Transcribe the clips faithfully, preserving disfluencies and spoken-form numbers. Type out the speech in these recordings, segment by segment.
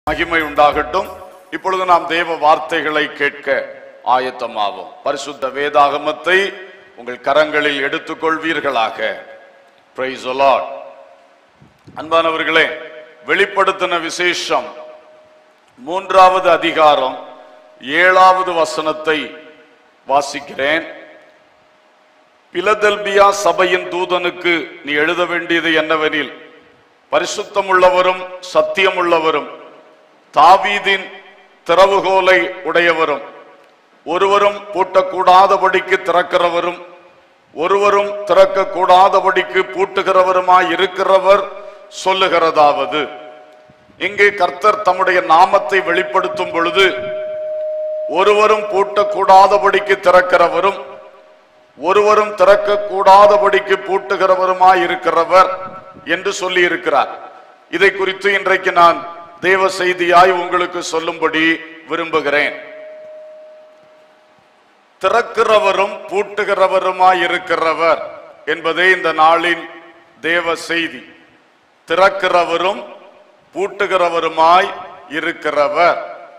மகிமை உண்டாகட்டும். இப்பொழுது நாம் தேவ வார்த்தைகளை கேட்க ஆயத்தமாவோம். பரிசுத்த வேதாகமத்தை உங்கள் கரங்களில் எடுத்துக்கொள்வீர்களாக. Price the Lord. அன்பானவர்களே, வெளிப்படுத்தின விசேஷம் மூன்றாவது அதிகாரம் ஏழாவது வசனத்தை வாசிக்கிறேன். பிலதெல்பியா சபையின் தூதனுக்கு நீ எழுத வேண்டியது என்னவெனில், பரிசுத்தமுள்ளவரும் சத்தியமுள்ளவரும் தாவீதின் திறவுகோலை உடையவரும் ஒருவரும் பூட்டக்கூடாதபடிக்கு திறக்கிறவரும் ஒருவரும் திறக்க கூடாதபடிக்கு பூட்டுகிறவருமாய் இருக்கிறவர் சொல்லுகிறதாவது. இங்கே கர்த்தர் தம்முடைய நாமத்தை வெளிப்படுத்தும் பொழுது ஒருவரும் பூட்டக்கூடாதபடிக்கு திறக்கிறவரும் ஒருவரும் திறக்க கூடாதபடிக்கு பூட்டுகிறவருமாய் இருக்கிறவர் என்று சொல்லி இருக்கிறார். இதை குறித்து இன்றைக்கு நான் தேவ செய்தியாய் உங்களுக்கு சொல்லும்படி விரும்புகிறேன். திறக்கிறவரும் பூட்டுகிறவருமாய் இருக்கிறவர் என்பதே இந்த நாளின் தேவ செய்தி. திறக்கிறவரும் பூட்டுகிறவருமாய் இருக்கிறவர்.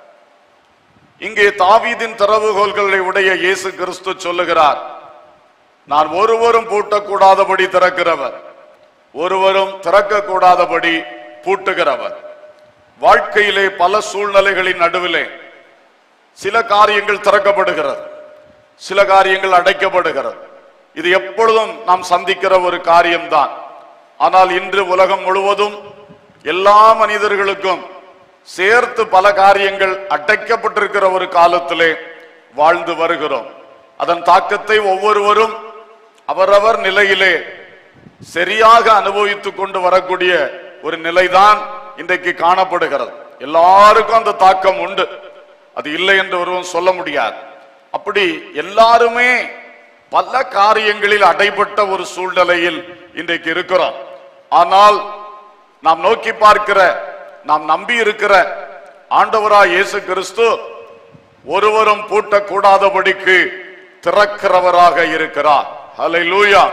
இங்கே தாவீதின் திறவுகோல்களை உடைய இயேசு கிறிஸ்து சொல்லுகிறார், நான் ஒருவரும் பூட்டக்கூடாதபடி திறக்கிறவர், ஒருவரும் திறக்க கூடாதபடி பூட்டுகிறவர். வாழ்க்கையிலே பல சூழ்நிலைகளின் நடுவிலே சில காரியங்கள் திறக்கப்படுகிறது, சில காரியங்கள் அடைக்கப்படுகிறது. இது எப்பொழுதும் நாம் சந்திக்கிற ஒரு காரியம்தான். ஆனால் இன்று உலகம் முழுவதும் எல்லா மனிதர்களுக்கும் சேர்த்து பல காரியங்கள் அடைக்கப்பட்டிருக்கிற ஒரு காலத்திலே வாழ்ந்து வருகிறோம். அதன் தாக்கத்தை ஒவ்வொருவரும் அவரவர் நிலையிலே சரியாக அனுபவித்துக் கொண்டு வரக்கூடிய ஒரு நிலைதான் இன்றைக்கு காணப்படுகிறது. எல்லாருக்கும் அந்த தாக்கம் உண்டு, அது இல்லை என்று ஒருவன் சொல்ல முடியாது. அப்படி எல்லாருமே பல காரியங்களில் அடைபட்ட ஒரு சூழ்நிலையில் இன்றைக்கு இருக்கிறோம். ஆனால் நாம் நோக்கி பார்க்கிற, நாம் நம்பி இருக்கிற ஆண்டவராய் இயேசு கிறிஸ்து ஒருவரும் பூட்டக்கூடாதபடிக்கு திறக்கிறவராக இருக்கிறார். ஹல்லேலூயா.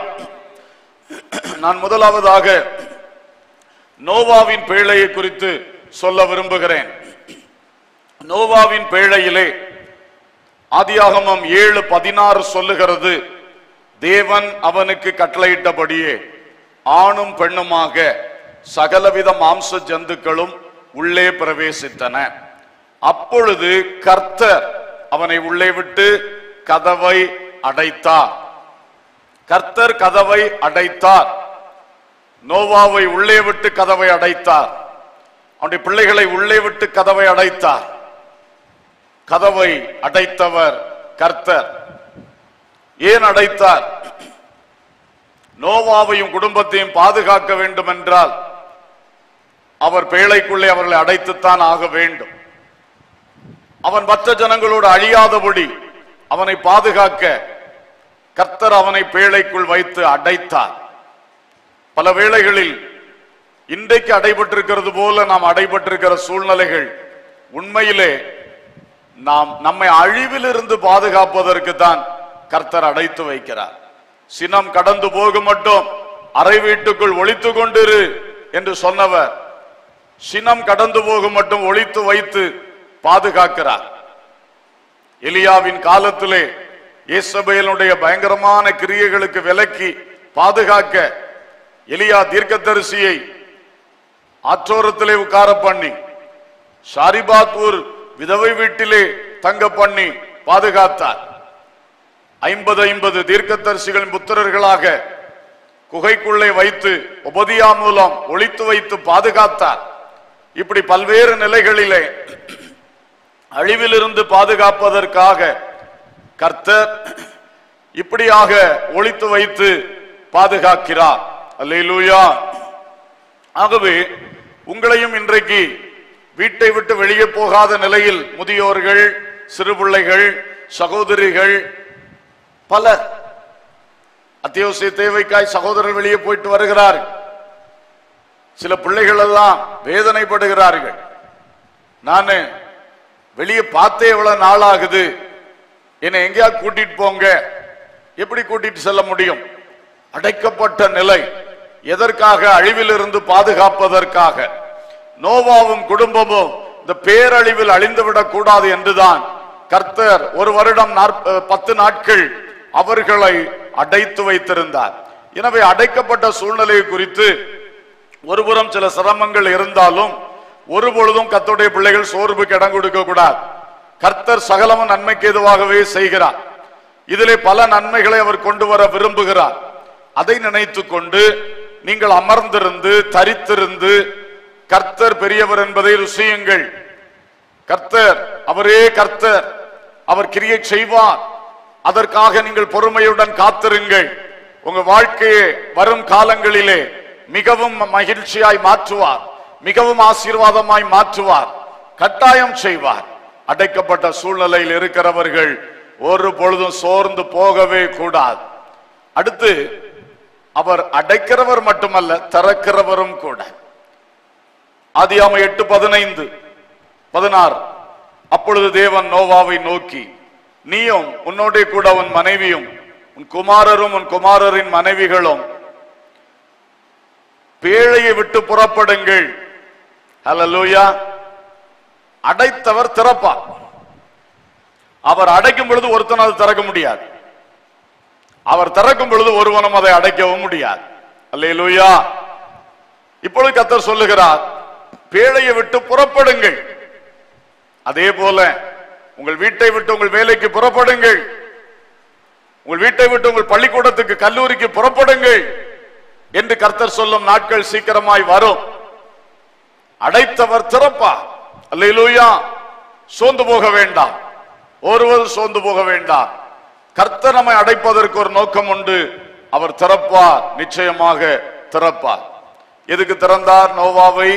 நான் முதலாவதாக நோவாவின் பேழையை குறித்து சொல்ல விரும்புகிறேன். நோவாவின் பேழையிலே ஆதியாகமம் ஏழு பதினாறு சொல்லுகிறது, தேவன் அவனுக்கு கட்டளையிட்டபடியே ஆணும் பெண்ணுமாக சகலவித மாம்ச ஜந்துக்களும் உள்ளே பிரவேசித்தன. அப்பொழுது கர்த்தர் அவனை உள்ளே விட்டு கதவை அடைத்தார். கர்த்தர் கதவை அடைத்தார். நோவாவை உள்ளே விட்டு கதவை அடைத்தார். அவனுடைய பிள்ளைகளை உள்ளே விட்டு கதவை அடைத்தார். கதவை அடைத்தவர் கர்த்தர். ஏன் அடைத்தார்? நோவாவையும் குடும்பத்தையும் பாதுகாக்க வேண்டும் என்றால் அவர் பேழைக்குள்ளே அவர்களை அடைத்துத்தான் ஆக வேண்டும். அவன் மற்ற ஜனங்களோடு அழியாதபடி அவனை பாதுகாக்க கர்த்தர் அவனை பேழைக்குள் வைத்து அடைத்தார். பல வேளைகளில் இன்றைக்கு அடைபட்டிருக்கிறது போல நாம் அடைபட்டிருக்கிற சூழ்நிலைகள் உண்மையிலே நாம் நம்மை அழிவிலிருந்து பாதுகாப்பதற்கு தான் கர்த்தர் அடைத்து வைக்கிறார். சினம் கடந்து போக மட்டும் அறை வீட்டுக்குள் ஒளித்து கொண்டிரு என்று சொன்னவர் சினம் கடந்து போக மட்டும் ஒளித்து வைத்து பாதுகாக்கிறார். எலியாவின் காலத்திலே யேசபேலுடைய பயங்கரமான கிரியைகளுக்கு விலக்கி பாதுகாக்க எலியா தீர்க்கதரிசியை ஆற்றோரத்திலே உட்கார பண்ணி சாரிபாத்தூர் விதவை வீட்டிலே தங்க பண்ணி பாதுகாத்தார். ஐம்பது ஐம்பது தீர்க்கதரிசிகளின் புத்திரர்களாக குகைக்குள்ளே வைத்து உபதியா மூலம் ஒளித்து வைத்து பாதுகாத்தார். இப்படி பல்வேறு நிலைகளிலே அழிவிலிருந்து பாதுகாப்பதற்காக கர்த்தர் இப்படியாக ஒளித்து வைத்து பாதுகாக்கிறார். அல்லேலூயா. ஆகவே உங்களையும் இன்றைக்கு வீட்டை விட்டு வெளியே போகாத நிலையில் முதியோர்கள், சிறு பிள்ளைகள், சகோதரிகள், பல அத்தியாவசிய தேவைக்காய் சகோதரர்கள் வெளியே போயிட்டு வருகிறார்கள். சில பிள்ளைகள் எல்லாம் வேதனைப்படுகிறார்கள். நான் வெளியே பார்த்தே எவ்வளவு நாள் ஆகுது, என்னை எங்கேயா கூட்டிட்டு போங்க. எப்படி கூட்டிட்டு செல்ல முடியும்? அடைக்கப்பட்ட நிலை. எதற்காக? அழிவிலிருந்து பாதுகாப்பதற்காக. நோவாவும் குடும்பமும் இந்த பேரழிவில் அழிந்துவிடக் கூடாது என்றுதான் கர்த்தர் ஒரு வருடம் பத்து நாட்கள் அவர்களை அடைத்து வைத்திருந்தார். எனவே அடைக்கப்பட்ட சூழ்நிலை குறித்து ஒருபுறம் சில சிரமங்கள் இருந்தாலும் ஒருபொழுதும் கர்த்தருடைய பிள்ளைகள் சோர்வுக்கு இடம் கொடுக்க கூடாது. கர்த்தர் சகலமும் நன்மைக்கு ஏதுவாகவே செய்கிறார். இதிலே பல நன்மைகளை அவர் கொண்டு வர விரும்புகிறார். அதை நினைத்து கொண்டு நீங்கள் அமர்ந்திருந்து தரித்திருந்து கர்த்தர் பெரியவர் என்பதை ருசியுங்கள். கர்த்தர் அவரே கர்த்தர், அவர் கிரியை செய்வார். அதற்காக நீங்கள் பொறுமையுடன் காத்திருங்கள். உங்க வாழ்க்கையை வரும் காலங்களிலே மிகவும் மகிழ்ச்சியாய் மாற்றுவார், மிகவும் ஆசீர்வாதமாய் மாற்றுவார், கட்டாயம் செய்வார். அடைக்கப்பட்ட சூழ்நிலையில் இருக்கிறவர்கள் ஒரு பொழுதும் சோர்ந்து போகவே கூடாது. அடுத்து அவர் அடைக்கிறவர் மட்டுமல்ல, திறக்கிறவரும் கூட. ஆதியாகமம் எட்டு பதினைந்து பதினாறு. அப்பொழுது தேவன் நோவாவை நோக்கி, நீயும் உன்னோட கூட உன் மனைவியும் உன் குமாரரும் உன் குமாரரின் மனைவிகளும் பேழையை விட்டு புறப்படுங்கள். ஹல்லேலூயா. அடைத்தவர் திறப்பார். அவர் அடைக்கும் பொழுது ஒருத்தன் அதை திறக்க முடியாது. அவர் திறக்கும் பொழுது ஒருவனும் அதை அடைக்கவும் முடியாது. அல்லேலூயா. இப்பொழுது கர்த்தர் சொல்லுகிறார், பேழையை விட்டு புறப்படுங்கள். அதே போல உங்கள் வீட்டை விட்டு உங்கள் வேலைக்கு புறப்படுங்கள். உங்கள் வீட்டை விட்டு உங்கள் பள்ளிக்கூடத்துக்கு கல்லூரிக்கு புறப்படுங்கள் என்று கர்த்தர் சொல்லும் நாட்கள் சீக்கிரமாய் வரும். அடைத்தவர் திறப்பார். அல்லேலூயா. சோர்ந்து போக வேண்டாம், ஒருவரும் சோர்ந்து போக வேண்டாம். கர்த்தர் நம்மை அடைப்பதற்கு ஒரு நோக்கம் உண்டு. அவர் திறப்பார், நிச்சயமாக திறப்பார். எதுக்கு திறந்தார்? நோவாவை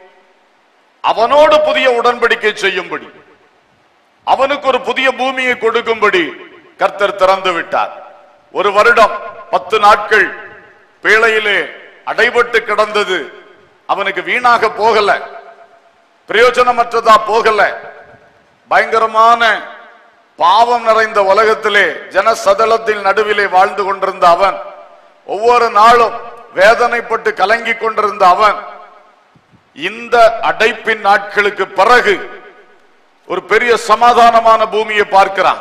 அவனோடு புதிய உடன்படிக்கை செய்யும்படி, அவனுக்கு ஒரு புதிய பூமியை கொடுக்கும்படி கர்த்தர் திறந்து விட்டார். ஒரு வருடம் பத்து நாட்கள் பேழையிலே அடைபட்டு கிடந்தது. அவனுக்கு வீணாக போகல, பிரயோஜனமற்றதா போகல. பயங்கரமான பாவம் நிறைந்த உலகத்திலே ஜன சதலத்தில் நடுவிலே வாழ்ந்து கொண்டிருந்த அவன், ஒவ்வொரு நாளும் வேதனைப்பட்டு கலங்கி கொண்டிருந்த அவன், இந்த அடைப்பின் நாட்களுக்கு பிறகு ஒரு பெரிய சமாதானமான பூமியை பார்க்கிறான்.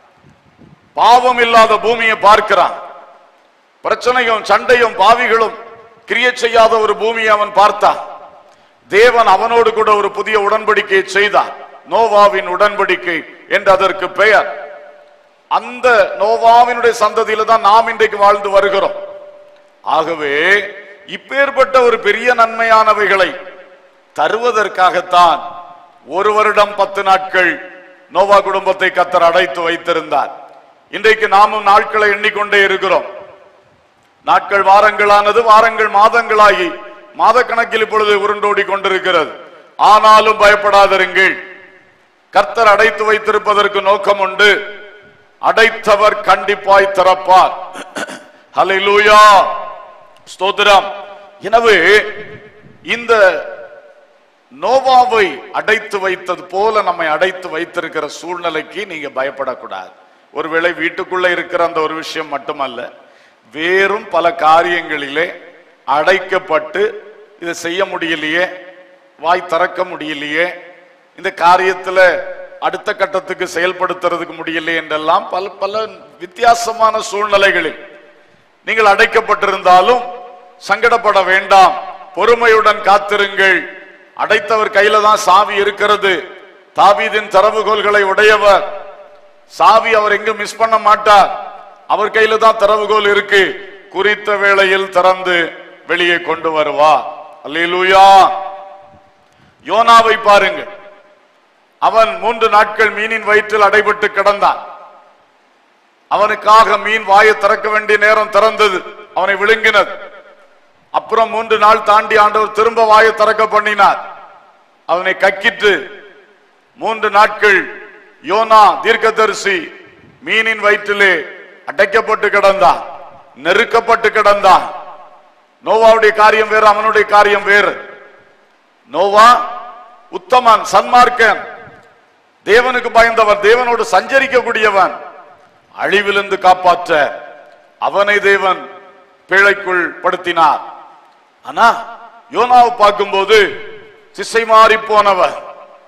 பாவம் இல்லாத பூமியை பார்க்கிறான். பிரச்சனையும் சண்டையும் பாவிகளும் கிரியை செய்யாத ஒரு பூமியை அவன் பார்த்தான். தேவன் அவனோடு கூட ஒரு புதிய உடன்படிக்கை செய்தார். நோவாவின் உடன்படிக்கை என்று அதற்கு பெயர். அந்த நோவாவினுடைய சந்ததியில தான் நாம் இன்றைக்கு வாழ்ந்து வருகிறோம். ஆகவே இப்பேற்பட்ட ஒரு பெரிய நன்மையானவைகளை தருவதற்காகத்தான் ஒரு வருடம் பத்து நாட்கள் நோவா குடும்பத்தை கர்த்தர் அடைத்து வைத்திருந்தார். இன்றைக்கு நாமும் நாட்களை எண்ணிக்கொண்டே இருக்கிறோம். நாட்கள் வாரங்களானது, வாரங்கள் மாதங்களாகி மாத கணக்கில் இப்பொழுது உருண்டோடி கொண்டிருக்கிறது. ஆனாலும் பயப்படாதிருங்கள். கர்த்தர் அடைத்து வைத்திருப்பதற்கு நோக்கம் உண்டு. அடைத்தவர் கண்டிப்பாய் திறப்பார். ஹல்லேலூயா, ஸ்தோத்திரம். எனவே இந்த நோவாவை அடைத்து வைத்தது போல நம்மை அடைத்து வைத்திருக்கிற சூழ்நிலைக்கு நீங்க பயப்படக்கூடாது. ஒருவேளை வீட்டுக்குள்ள இருக்கிற அந்த ஒரு விஷயம் மட்டுமல்ல, வேறும் பல காரியங்களிலே அடைக்கப்பட்டு இதை செய்ய முடியலையே, வாய் திறக்க முடியலையே, இந்த காரியத்துல அடுத்த கட்டத்துக்கு செயல்படுத்துறதுக்கு முடியலையே என்றெல்லாம் பல பல வித்தியாசமான சூழ்நிலைகளில் நீங்கள் அடைக்கப்பட்டிருந்தாலும் சங்கடப்பட வேண்டாம். பொறுமையுடன் காத்திருங்கள். அடைத்தவர் கையில தான் சாவி இருக்கிறது. தாவீதின் திறவுகோல்களை உடையவர். சாவி அவர் எங்கும் மிஸ் பண்ண மாட்டார். அவர் கையில தான் திறவுகோல் இருக்கு. குறித்த வேளையில் திறந்து வெளியே கொண்டு வருவார். அல்லேலூயா. யோனாவை பாருங்க. அவன் மூன்று நாட்கள் மீனின் வயிற்றில் அடைபட்டு கிடந்தான். அவனுக்காக மீன் வாயை திறக்க வேண்டிய நேரம் திறந்தது, அவனை விழுங்கினது. அப்புறம் மூன்று நாள் தாண்டி ஆண்டவர் திரும்ப வாயை திறக்க பண்ணினார். அவனை கக்கிட்டு மூன்று நாட்கள் யோனா தீர்க்கதரிசி மீனின் வயிற்றிலே அடைக்கப்பட்டு கிடந்தான், நெருக்கப்பட்டு கிடந்தான். நோவாவுடைய காரியம் வேறு, அவனுடைய காரியம் வேறு. நோவா உத்தமன், சன்மார்க்கன், தேவனுக்கு பயந்தவன், தேவனோடு சஞ்சரிக்கக்கூடியவன். அழிவிலிருந்து காப்பாற்ற அவனை தேவன் பேழைக்குள் படுத்தினார். ஆனா யோனாவை பார்க்கும்போது திசை மாறி போனவர்,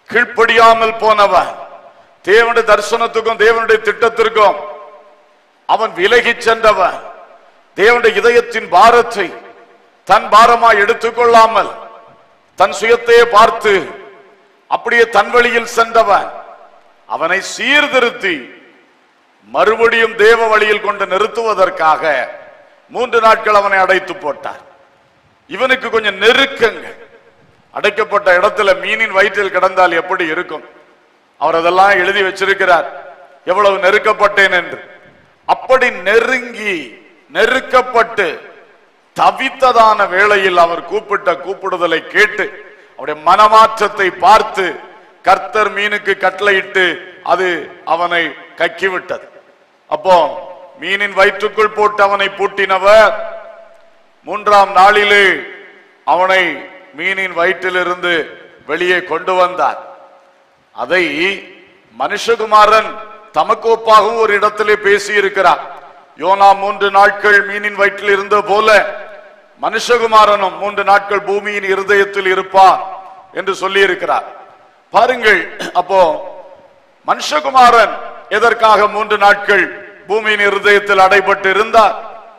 கீழ்ப்படியாமல் போனவன், தேவனுடைய தரிசனத்துக்கும் தேவனுடைய திட்டத்திற்கும் அவன் விலகி சென்றவன், தேவனுடைய இதயத்தின் பாரத்தை தன் பாரமாய் எடுத்துக்கொள்ளாமல் தன் சுயத்தையே பார்த்து அப்படியே தன் வழியில் சென்றவன், அவனை சீர்திருத்தி மறுபடியும் தேவ வழியில் கொண்டு நிறுத்துவதற்காக மூன்று நாட்கள் அவனை அடைத்து போட்டார். இவனுக்கு கொஞ்சம் நெருக்கங்கள். அடைக்கப்பட்ட இடத்துல மீனின் வயிற்றில் கிடந்தால் எப்படி இருக்கும்? அவர் அதெல்லாம் எழுதி வச்சிருக்கிறார், எவ்வளவு நெருக்கப்பட்டேன் என்று. அப்படி நெருங்கி நெருக்கப்பட்டு தவித்ததான வேளையில் அவர் கூப்பிட்ட கூப்பிடுதலை கேட்டு அவருடைய மனமாற்றத்தை பார்த்து கர்த்தர் மீனுக்கு கட்டளையிட்டு அது அவனை கக்கிவிட்டது. அப்போ மீனின் வயிற்றுக்குள் போட்டு அவனை பூட்டினவர் மூன்றாம் நாளிலே அவனை மீனின் வயிற்றிலிருந்து வெளியே கொண்டு வந்தார். அதை மனுஷகுமாரன் தமக்கு ஒப்பாகவும் ஒரு இடத்திலே பேசி இருக்கிறார். யோனா மூன்று நாட்கள் மீனின் வயிற்றில் இருந்த போல மனுஷகுமாரனும் மூன்று நாட்கள் பூமியின் இருதயத்தில் இருப்பார் என்று சொல்லி இருக்கிறார். பாருங்கள், அப்போ மனுஷகுமாரன் எதற்காக மூன்று நாட்கள் பூமியின் இருதயத்தில் அடைபட்டு இருந்தார்?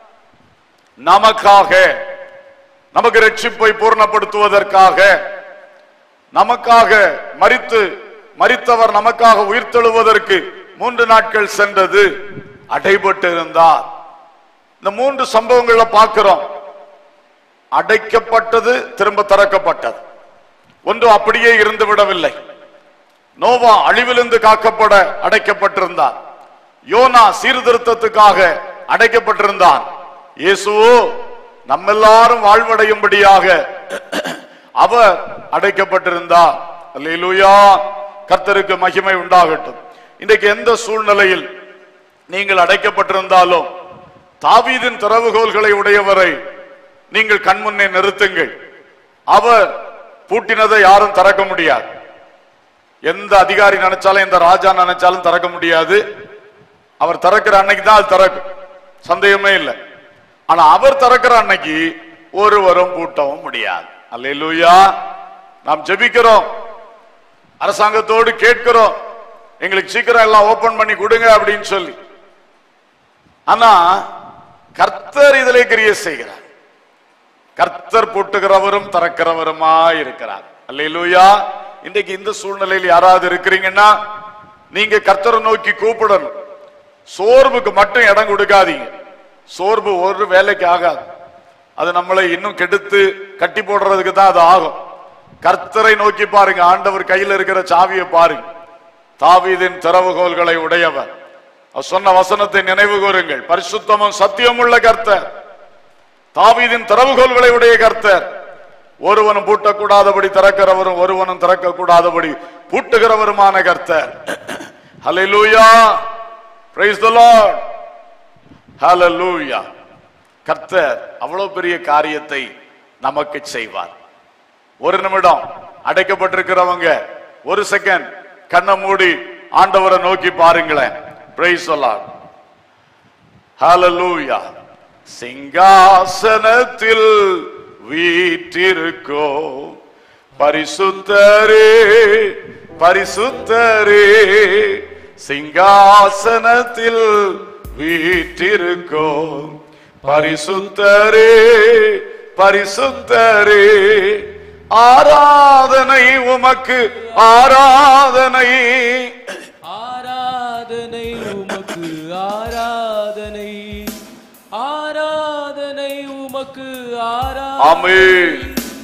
நமக்காக, நமக்கு ரட்சிப்பை பூர்ணப்படுத்துவதற்காக, நமக்காக மரித்து மரித்தவர் நமக்காக உயிர்த்தெழுவதற்கு மூன்று நாட்கள் சென்றது அடைபட்டு இருந்தார். இந்த மூன்று சம்பவங்களை பார்க்கிறோம். அடைக்கப்பட்டது, திரும்ப திறக்கப்பட்டது. ஒன்று அப்படியே இருந்து விடவில்லை. நோவா அழிவிலிருந்து காக்கப்பட அடைக்கப்பட்டிருந்தார். யோனா சீர்திருத்தத்துக்காக அடைக்கப்பட்டிருந்தான். இயேசுவோ நம்மெல்லாரும் வாழ்வடையும்படியாக அவர் அடைக்கப்பட்டிருந்தார். அல்லேலூயா, கர்த்தருக்கு மகிமை உண்டாகட்டும். இன்றைக்கு எந்த சூழ்நிலையில் நீங்கள் அடைக்கப்பட்டிருந்தாலும் தாவீதின் திறவுகோல்களை உடையவரை நீங்கள் கண்முன்னே நிறுத்துங்கள். அவர் பூட்டினதை யாரும் திறக்க முடியாது. எந்த அதிகாரி நினைச்சாலும் எந்த ராஜா நினைச்சாலும் திறக்க முடியாது. அவர் திறக்கிற அன்னைக்கு தான் அது திறக்கும், சந்தேகமே இல்லை. ஆனா அவர் திறக்கிற அன்னைக்கு ஒருவரும் பூட்டவும் முடியாது. அல்லேலூயா. நாம் ஜெபிக்கிறோம், அரசாங்கத்தோடு கேட்கிறோம், எங்களுக்கு சீக்கிரம் எல்லாம் ஓபன் பண்ணி கொடுங்க அப்படின்னு சொல்லி. ஆனா கர்த்தர் இதிலே கிரியை செய்கிறார். கர்த்தர் பூட்டுகிறவரும் திறக்கிறவருமா இருக்கிறார். அல்லேலூயா. இன்றைக்கு இந்த சூழ்நிலையில் யாராவது இருக்கிறீங்கன்னா நீங்க கர்த்தரை நோக்கி கூப்பிடணும். சோர்வுக்கு மட்டும் இடம் கொடுக்காதீங்க. சோர்வு ஒரு வேலைக்கு ஆகாது. அது நம்மளை இன்னும் கெடுத்து கட்டி போடுறதுக்கு தான் அது ஆகும். கர்த்தரை நோக்கி பாருங்க. ஆண்டவர் கையில் இருக்கிற சாவியை பாருங்க. தாவீதின் திறவுகோல்களை உடையவர். சொன்ன வசனத்தை நினைவு கூறுங்கள். பரிசுத்தமும் சத்தியம் உள்ள கர்த்தர், தாவீதின் திறவுகோல்களை உடைய கர்த்தர். ஒருவனும் பூட்டக்கூடாதபடி திறக்கிறவரும் ஒருவனும் திறக்க கூடாதபடி பூட்டுகிறவருமான கர்த்தர். ஹல்லேலூயா, பிரைஸ் தி லார்ட், ஹல்லேலூயா. கர்த்தர் அவ்வளவு பெரிய காரியத்தை நமக்கு செய்வார். ஒரு நிமிடம் அடைக்கப்பட்டிருக்கிறவங்க ஒரு செகண்ட் கண்ணை மூடி ஆண்டவரை நோக்கி பாருங்களேன். பிரைஸ் தி லார்ட், ஹல்லேலூயா. சிங்காசனத்தில் வீற்றிருக்கோ பரிசுத்தரே, பரிசுத்தரே, சிங்காசனத்தில் வீற்றிருக்கோ பரிசுத்தரே, பரிசுத்தரே, ஆராதனை உமக்கு, ஆராதனை, ஆராதனை உமக்கு, ஆராதனை, ஆராதனை உமக்கு, ஆராதனை, ஆமென்.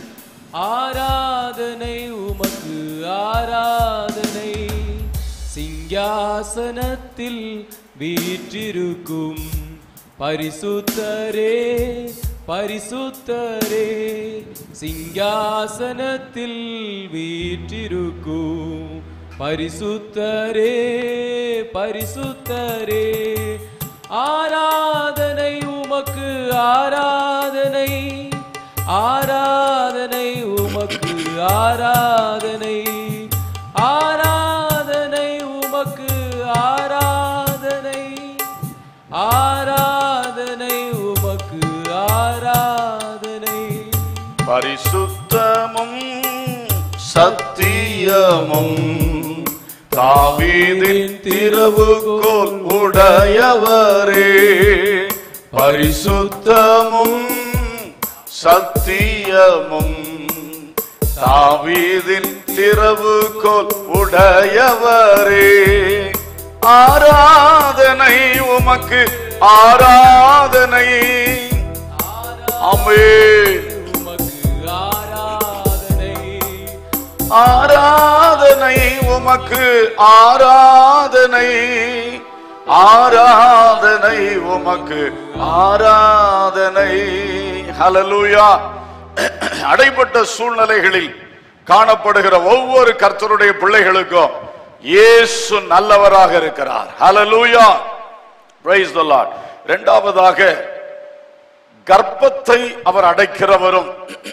ஆராதனை உமக்கு, ஆராதனை, சிங்காசனத்தில் வீற்றிருக்கும் பரிசுத்தரே, பரிசுத்தரே, சிங்காசனத்தில் வீற்றிருக்கும் பரிசுத்தரே, பரிசுத்தரே, ஆராதனை உமக்கு, ஆராதனை, ஆராதனை உமக்கு, ஆராதனை, ஆராதனை உமக்கு, ஆராதனை, ஆராதனை உமக்கு, ஆராதனை. பரிசுத்தமும் சத்தியமும் பரிசுத்தமும் தாவீதின் திறவுகோல் உடையவரே. பரிசுத்தமும் சத்தியமும் தாவீதின் திறவுகோல் உடையவரே. ஆராதனை உமக்கு ஆராதனை. ஆமென். ஆராதனை உமக்கு ஆராதனை. ஆராதனை உமக்கு ஆராதனை. ஹல்லேலூயா. அடைபட்ட சூழ்நிலைகளில் காணப்படுகிற ஒவ்வொரு கர்த்தருடைய பிள்ளைகளுக்கும் இயேசு நல்லவராக இருக்கிறார். ஹல்லேலூயா. Praise the Lord. இரண்டாவதாக கர்ப்பத்தை அவர் அடைக்கிறவரும்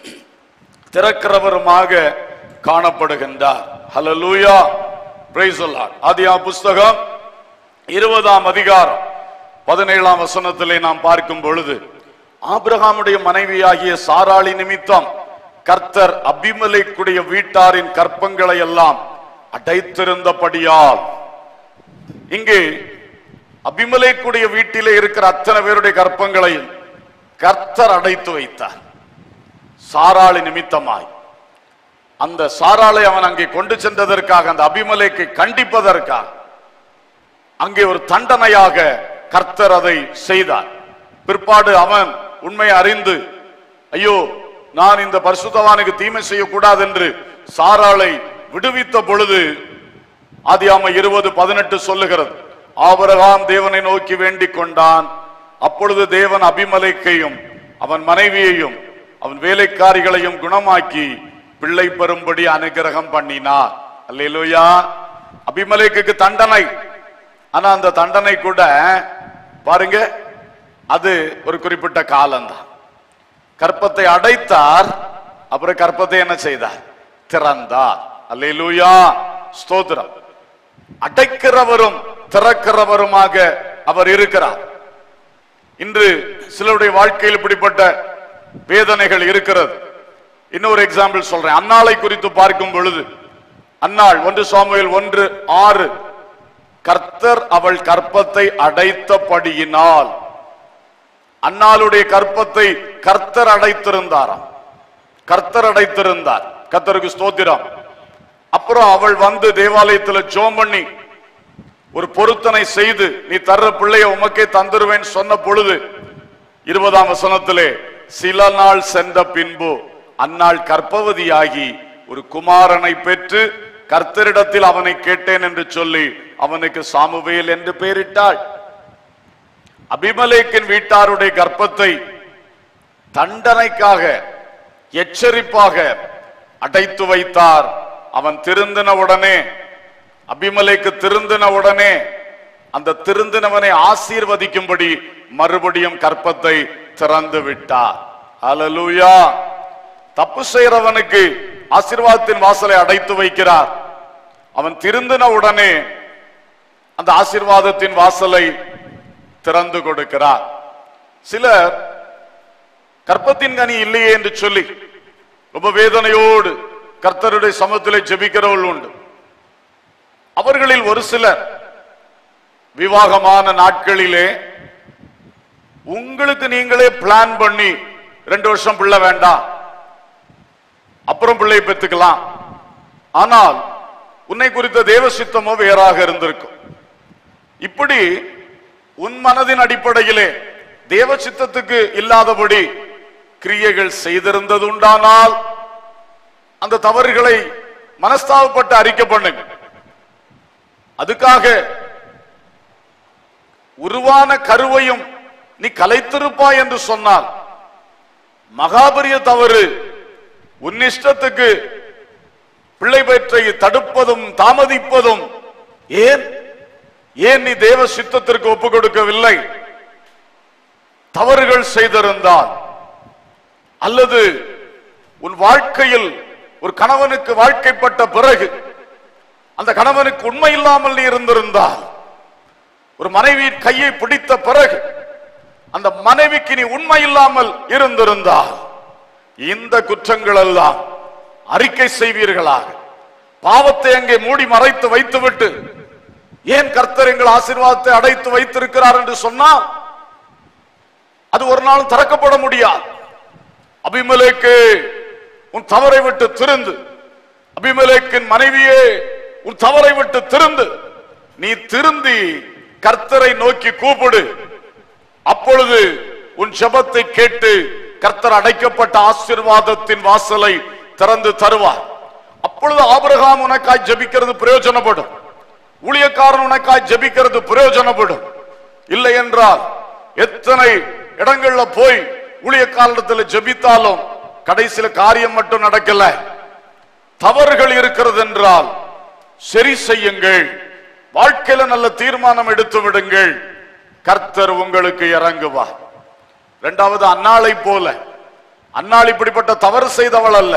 திறக்கிறவருமாக காணப்படுகின்றார். ஹல்லேலூயா. Praise the Lord. ஆதியாகம புத்தகம் இருபதாம் அதிகாரம் பதினேழாம் வசனத்திலே நாம் பார்க்கும் பொழுது, ஆபிரகாமுடைய மனைவியாகிய சாராளி நிமித்தம் கர்த்தர் அபிமெலேக்குடைய வீட்டாரின் கற்பங்களை எல்லாம் அடைத்திருந்தபடியால், இங்கே அபிமெலேக்குடைய வீட்டிலே இருக்கிற அத்தனை பேருடைய கற்பங்களையும் கர்த்தர் அடைத்து வைத்தார். சாராளி நிமித்தமாய் அந்த சாராளை அவன் அங்கே கொண்டு சென்றதற்காக, அந்த அபிமெலேக்கை கண்டிப்பதற்காக அங்கே ஒரு தண்டனையாக கர்த்தர் அதை செய்தார். பிற்பாடு அவன் உண்மை அறிந்து, ஐயோ நான் இந்த பரிசுத்தவானுக்கு தீமை செய்யக்கூடாது என்று சாராளை விடுவித்த பொழுது, ஆதியாகமம் இருபது பதினெட்டு சொல்லுகிறது, ஆபிரகாம் தேவனை நோக்கி வேண்டிக் கொண்டான். அப்பொழுது தேவன் அபிமெலேக்கையும் அவன் மனைவியையும் அவன் வேலைக்காரிகளையும் குணமாக்கி பிள்ளை பெறும்படி அனுகிரகம் பண்ணினார். அல்லேலூயா. அபிமெலேக்குக்கு தண்டனை. ஆனா அந்த தண்டனை கூட பாருங்க, அது ஒரு குறிப்பிட்ட காலம்தான். கற்பத்தை அடைத்தார், அப்புறம் கற்பத்தை என்ன செய்தார்? திறந்தார். அல்லேலூயா. ஸ்தோத்திரம். அடைக்கிறவரும் திறக்கிறவருமாக அவர் இருக்கிறார். இன்று சிலருடைய வாழ்க்கையில் இப்படிப்பட்ட வேதனைகள் இருக்கிறது. இன்னொரு எக்ஸாம்பிள் சொல்றேன். அன்னாளை குறித்து பார்க்கும் பொழுது, அன்னாள் ஒன்று சாமுவேல் ஒன்று ஆறு, கர்த்தர் அவள் கற்பத்தை அடைத்தபடியினால், அன்னாளுடைய கற்பத்தை கர்த்தர் அடைத்திருந்தாராம். கர்த்தர் அடைத்திருந்தார். கர்த்தருக்கு ஸ்தோத்திரம். அப்புறம் அவள் வந்து தேவாலயத்தில் ஜெபம் பண்ணி ஒரு பொருத்தனை செய்து, நீ தர்ற பிள்ளைய உமக்கே தந்துருவேன் சொன்ன பொழுது, இருபதாம் வசனத்திலே, சில நாள் சென்ற பின்பு அன்னாள் கர்ப்பவதியாகி ஒரு குமாரனை பெற்று கர்த்தரிடத்தில் அவனை கேட்டேன் என்று சொல்லி அவனுக்கு சாமுவேல் என்று பெயரிட்டாள். அபிமெலேக்கின் வீட்டாருடைய கர்ப்பத்தை தண்டனைக்காக எச்சரிப்பாக அடைத்து வைத்தார். அவன் திருந்தின உடனே, அபிமெலேக்கு திருந்தின உடனே அந்த திருந்தினவனை ஆசீர்வதிக்கும்படி மறுபடியும் கற்பத்தை திறந்து விட்டார். ஹல்லேலூயா. தப்பு செய்கிறவனுக்கு ஆசீர்வாதத்தின் வாசலை அடைத்து வைக்கிறார். அவன் திருந்தின உடனே அந்த ஆசீர்வாதத்தின் வாசலை திறந்து கொடுக்கிறார். சிலர் கற்பத்தின் கனி இல்லையே என்று சொல்லி ரொம்ப வேதனையோடு கர்த்தருடைய சமூகத்திலே ஜெபிக்கிறவர்கள் உண்டு. அவர்களில் ஒரு சிலர் விவாகமான நாட்களிலே உங்களுக்கு நீங்களே பிளான் பண்ணி, ரெண்டு வருஷம் பிள்ளை வேண்டாம், அப்புறம் பிள்ளை பெற்றுக்கலாம், ஆனால் உன்னை குறித்த தேவ சித்தமோ வேறாக இருந்திருக்கும். இப்படி உன் மனதின் அடிப்படையிலே தேவ சித்தத்துக்கு இல்லாதபடி கிரியைகள் செய்திருந்தது உண்டானால் அந்த தவறுகளை மனஸ்தாபப்பட்டு அறிக்கை பண்ணுங்க. அதுக்காக உருவான கருவையும் நீ கலைத்திருப்பாய் என்று சொன்னால் மகாபரிய தவறு. உன் இஷ்டத்துக்கு பிள்ளை பெற்றை தடுப்பதும் தாமதிப்பதும் ஏன் ஏன் நீ தேவ சித்தத்திற்கு ஒப்புக் கொடுக்கவில்லை? தவறுகள் செய்திருந்தால், அல்லது உன் வாழ்க்கையில் ஒரு கணவனுக்கு வாழ்க்கைப்பட்ட பிறகு அந்த கணவனுக்கு உண்மை இல்லாமல் நீ இருந்திருந்தால், ஒரு மனைவியின் கையை பிடித்த பிறகு அந்த மனைவிக்கு நீ உண்மை இல்லாமல் இருந்திருந்தால், இந்த குற்றங்கள் எல்லாம் அறிக்கை செய்வீர்களாக. பாவத்தை அங்கே மூடி மறைத்து வைத்துவிட்டு ஏன் கர்த்தர் எங்கள் ஆசீர்வாதத்தை அடைத்து வைத்திருக்கிறார் என்று சொன்னால் அது ஒரு நாள் திறக்கப்பட முடியாது. அபிமெலேக்கு, உன் தவறை விட்டு திருந்து. அபிமெலேக்கின் மனைவியே, உன் தவறை விட்டு திருந்து. நீ திருந்தி கர்த்தரை நோக்கி கூப்பிடு. அப்பொழுது உன் ஜெபத்தை கேட்டு கர்த்தர் அடைக்கப்பட்ட ஆசீர்வாதத்தின் வாசலை திறந்து தருவார். அப்பொழுது ஆபிரகாம் உனக்காய் ஜெபிக்கிறது பிரயோஜனப்படும். ஊழியக்காரன் உனக்காய் ஜெபிக்கிறது பிரயோஜனப்படும். இல்லை என்றால் எத்தனை இடங்கள்ல போய் ஊழியக்காரத்தில் ஜெபித்தாலும் கடைசியில காரியம் மட்டும் நடக்கல. தவறுகள் இருக்கிறது என்றால் சரி செய்யுங்கள். வாழ்க்கையில நல்ல தீர்மானம் எடுத்து விடுங்கள். கர்த்தர் உங்களுக்கு இறங்குவார். இரண்டாவது, அன்னாளை போல. அன்னாள் இப்படிப்பட்ட தவறு செய்தவள் அல்ல.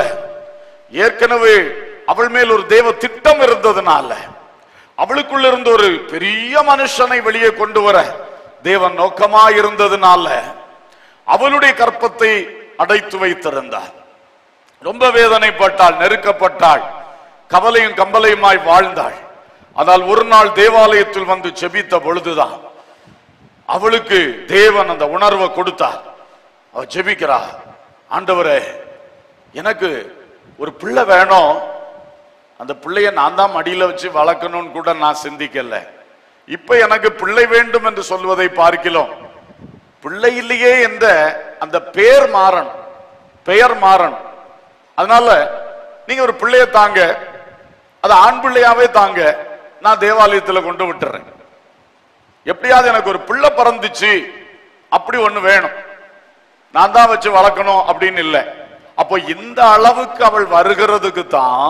ஏற்கனவே அவள் மேல் ஒரு தேவ திட்டம் இருந்ததுனால, அவளுக்குள்ள இருந்த ஒரு பெரிய மனுஷனை வெளியே கொண்டு வர தேவன் நோக்கமாய் இருந்ததுனால அவளுடைய கற்பத்தை அடைத்து வைத்திருந்தார். ரொம்ப வேதனைப்பட்டாள், நெருக்கப்பட்டாள், கவலையும் கம்பலையுமாய் வாழ்ந்தாள். ஆனால் ஒரு நாள் தேவாலயத்தில் வந்து ஜெபித்த பொழுதுதான் அவளுக்கு தேவன் அந்த உணர்வை கொடுத்தார். அவ ஜெபிக்கிறா, ஆண்டவரே எனக்கு ஒரு பிள்ளை வேணும், அந்த பிள்ளைய நான் தான் மடியில வச்சு வளர்க்கணும்னு கூட நான் சிந்திக்கல. இப்ப எனக்கு பிள்ளை வேண்டும் என்று சொல்வதை பார்க்கிறோம். பிள்ளை இல்லையே என்ற அந்த பெயர் மாறன் பெயர் மாறன் அதனால நீங்க ஒரு பிள்ளைய தாங்க, அது ஆண் பிள்ளையாவே தாங்க, நான் தேவாலயத்தில் கொண்டு விட்டுறேன். எப்படியாவது எனக்கு ஒரு பிள்ளை பிறந்துச்சு, அப்படி ஒண்ணு வேணும், நான் தான் வச்சு வளர்க்கணும் அப்படின்னு இல்லை. அப்போ இந்த அளவுக்கு அவள் வருகிறதுக்கு தான்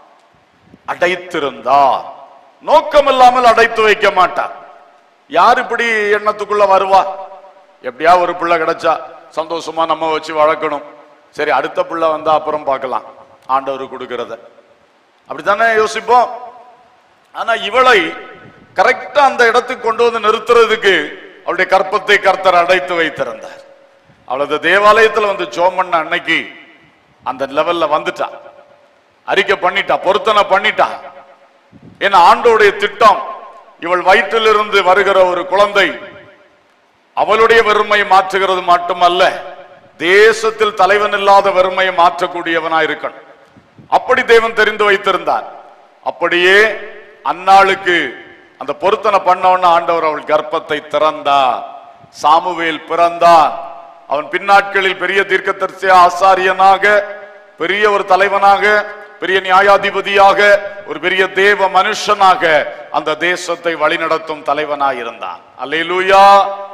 அடைத்திருந்தா. நோக்கம் இல்லாமல் அடைத்து வைக்க மாட்டார். யார் இப்படி எண்ணத்துக்குள்ள வருவா? எப்படியா ஒரு பிள்ளை கிடைச்சா சந்தோஷமா நம்ம வச்சு வளர்க்கணும், சரி அடுத்த பிள்ளை வந்தா அப்புறம் பார்க்கலாம், ஆண்டவர் கொடுக்கிறத, அப்படித்தானே யோசிப்போம். ஆனா இவளை கரெக்டா அந்த இடத்துக்கு கொண்டு வந்து நிறுத்துறதுக்கு அவளுடைய கற்பத்தை கர்த்தர் அடைத்து வைத்திருந்தார். அவளது தேவாலயத்தில் வந்து ஜெபம் பண்ண அன்னைக்கு அந்த லெவல்ல வந்துட்டா, அறிக்கை பண்ணிட்டா, பொருத்தனை பண்ணிட்டா. ஏன்னா ஆண்டோடைய திட்டம் இவள் வயிற்றிலிருந்து வருகிற ஒரு குழந்தை அவளுடைய வெறுமையை மாற்றுகிறது மட்டுமல்ல, தேசத்தில் தலைவன் இல்லாத வெறுமையை மாற்றக்கூடியவனாய் இருக்கணும். அப்படி தேவன் தெரிந்து வைத்திருந்தார். அப்படியே அன்னாளுக்கு அந்த பொருத்தனை பண்ணவன ஆண்டவர் அவள் கர்ப்பத்தை திறந்தார். சாமுவேல் பிறந்தான். அவன் பின்னாட்களில் பெரிய தீர்க்கதரிசி, ஆசாரியனாக, பெரிய ஒரு தலைவனாக, பெரிய நியாயாதிபதியாக, ஒரு பெரிய தேவ மனுஷனாக அந்த தேசத்தை வழிநடத்தும் தலைவனாக இருந்தான். அல்லேலூயா.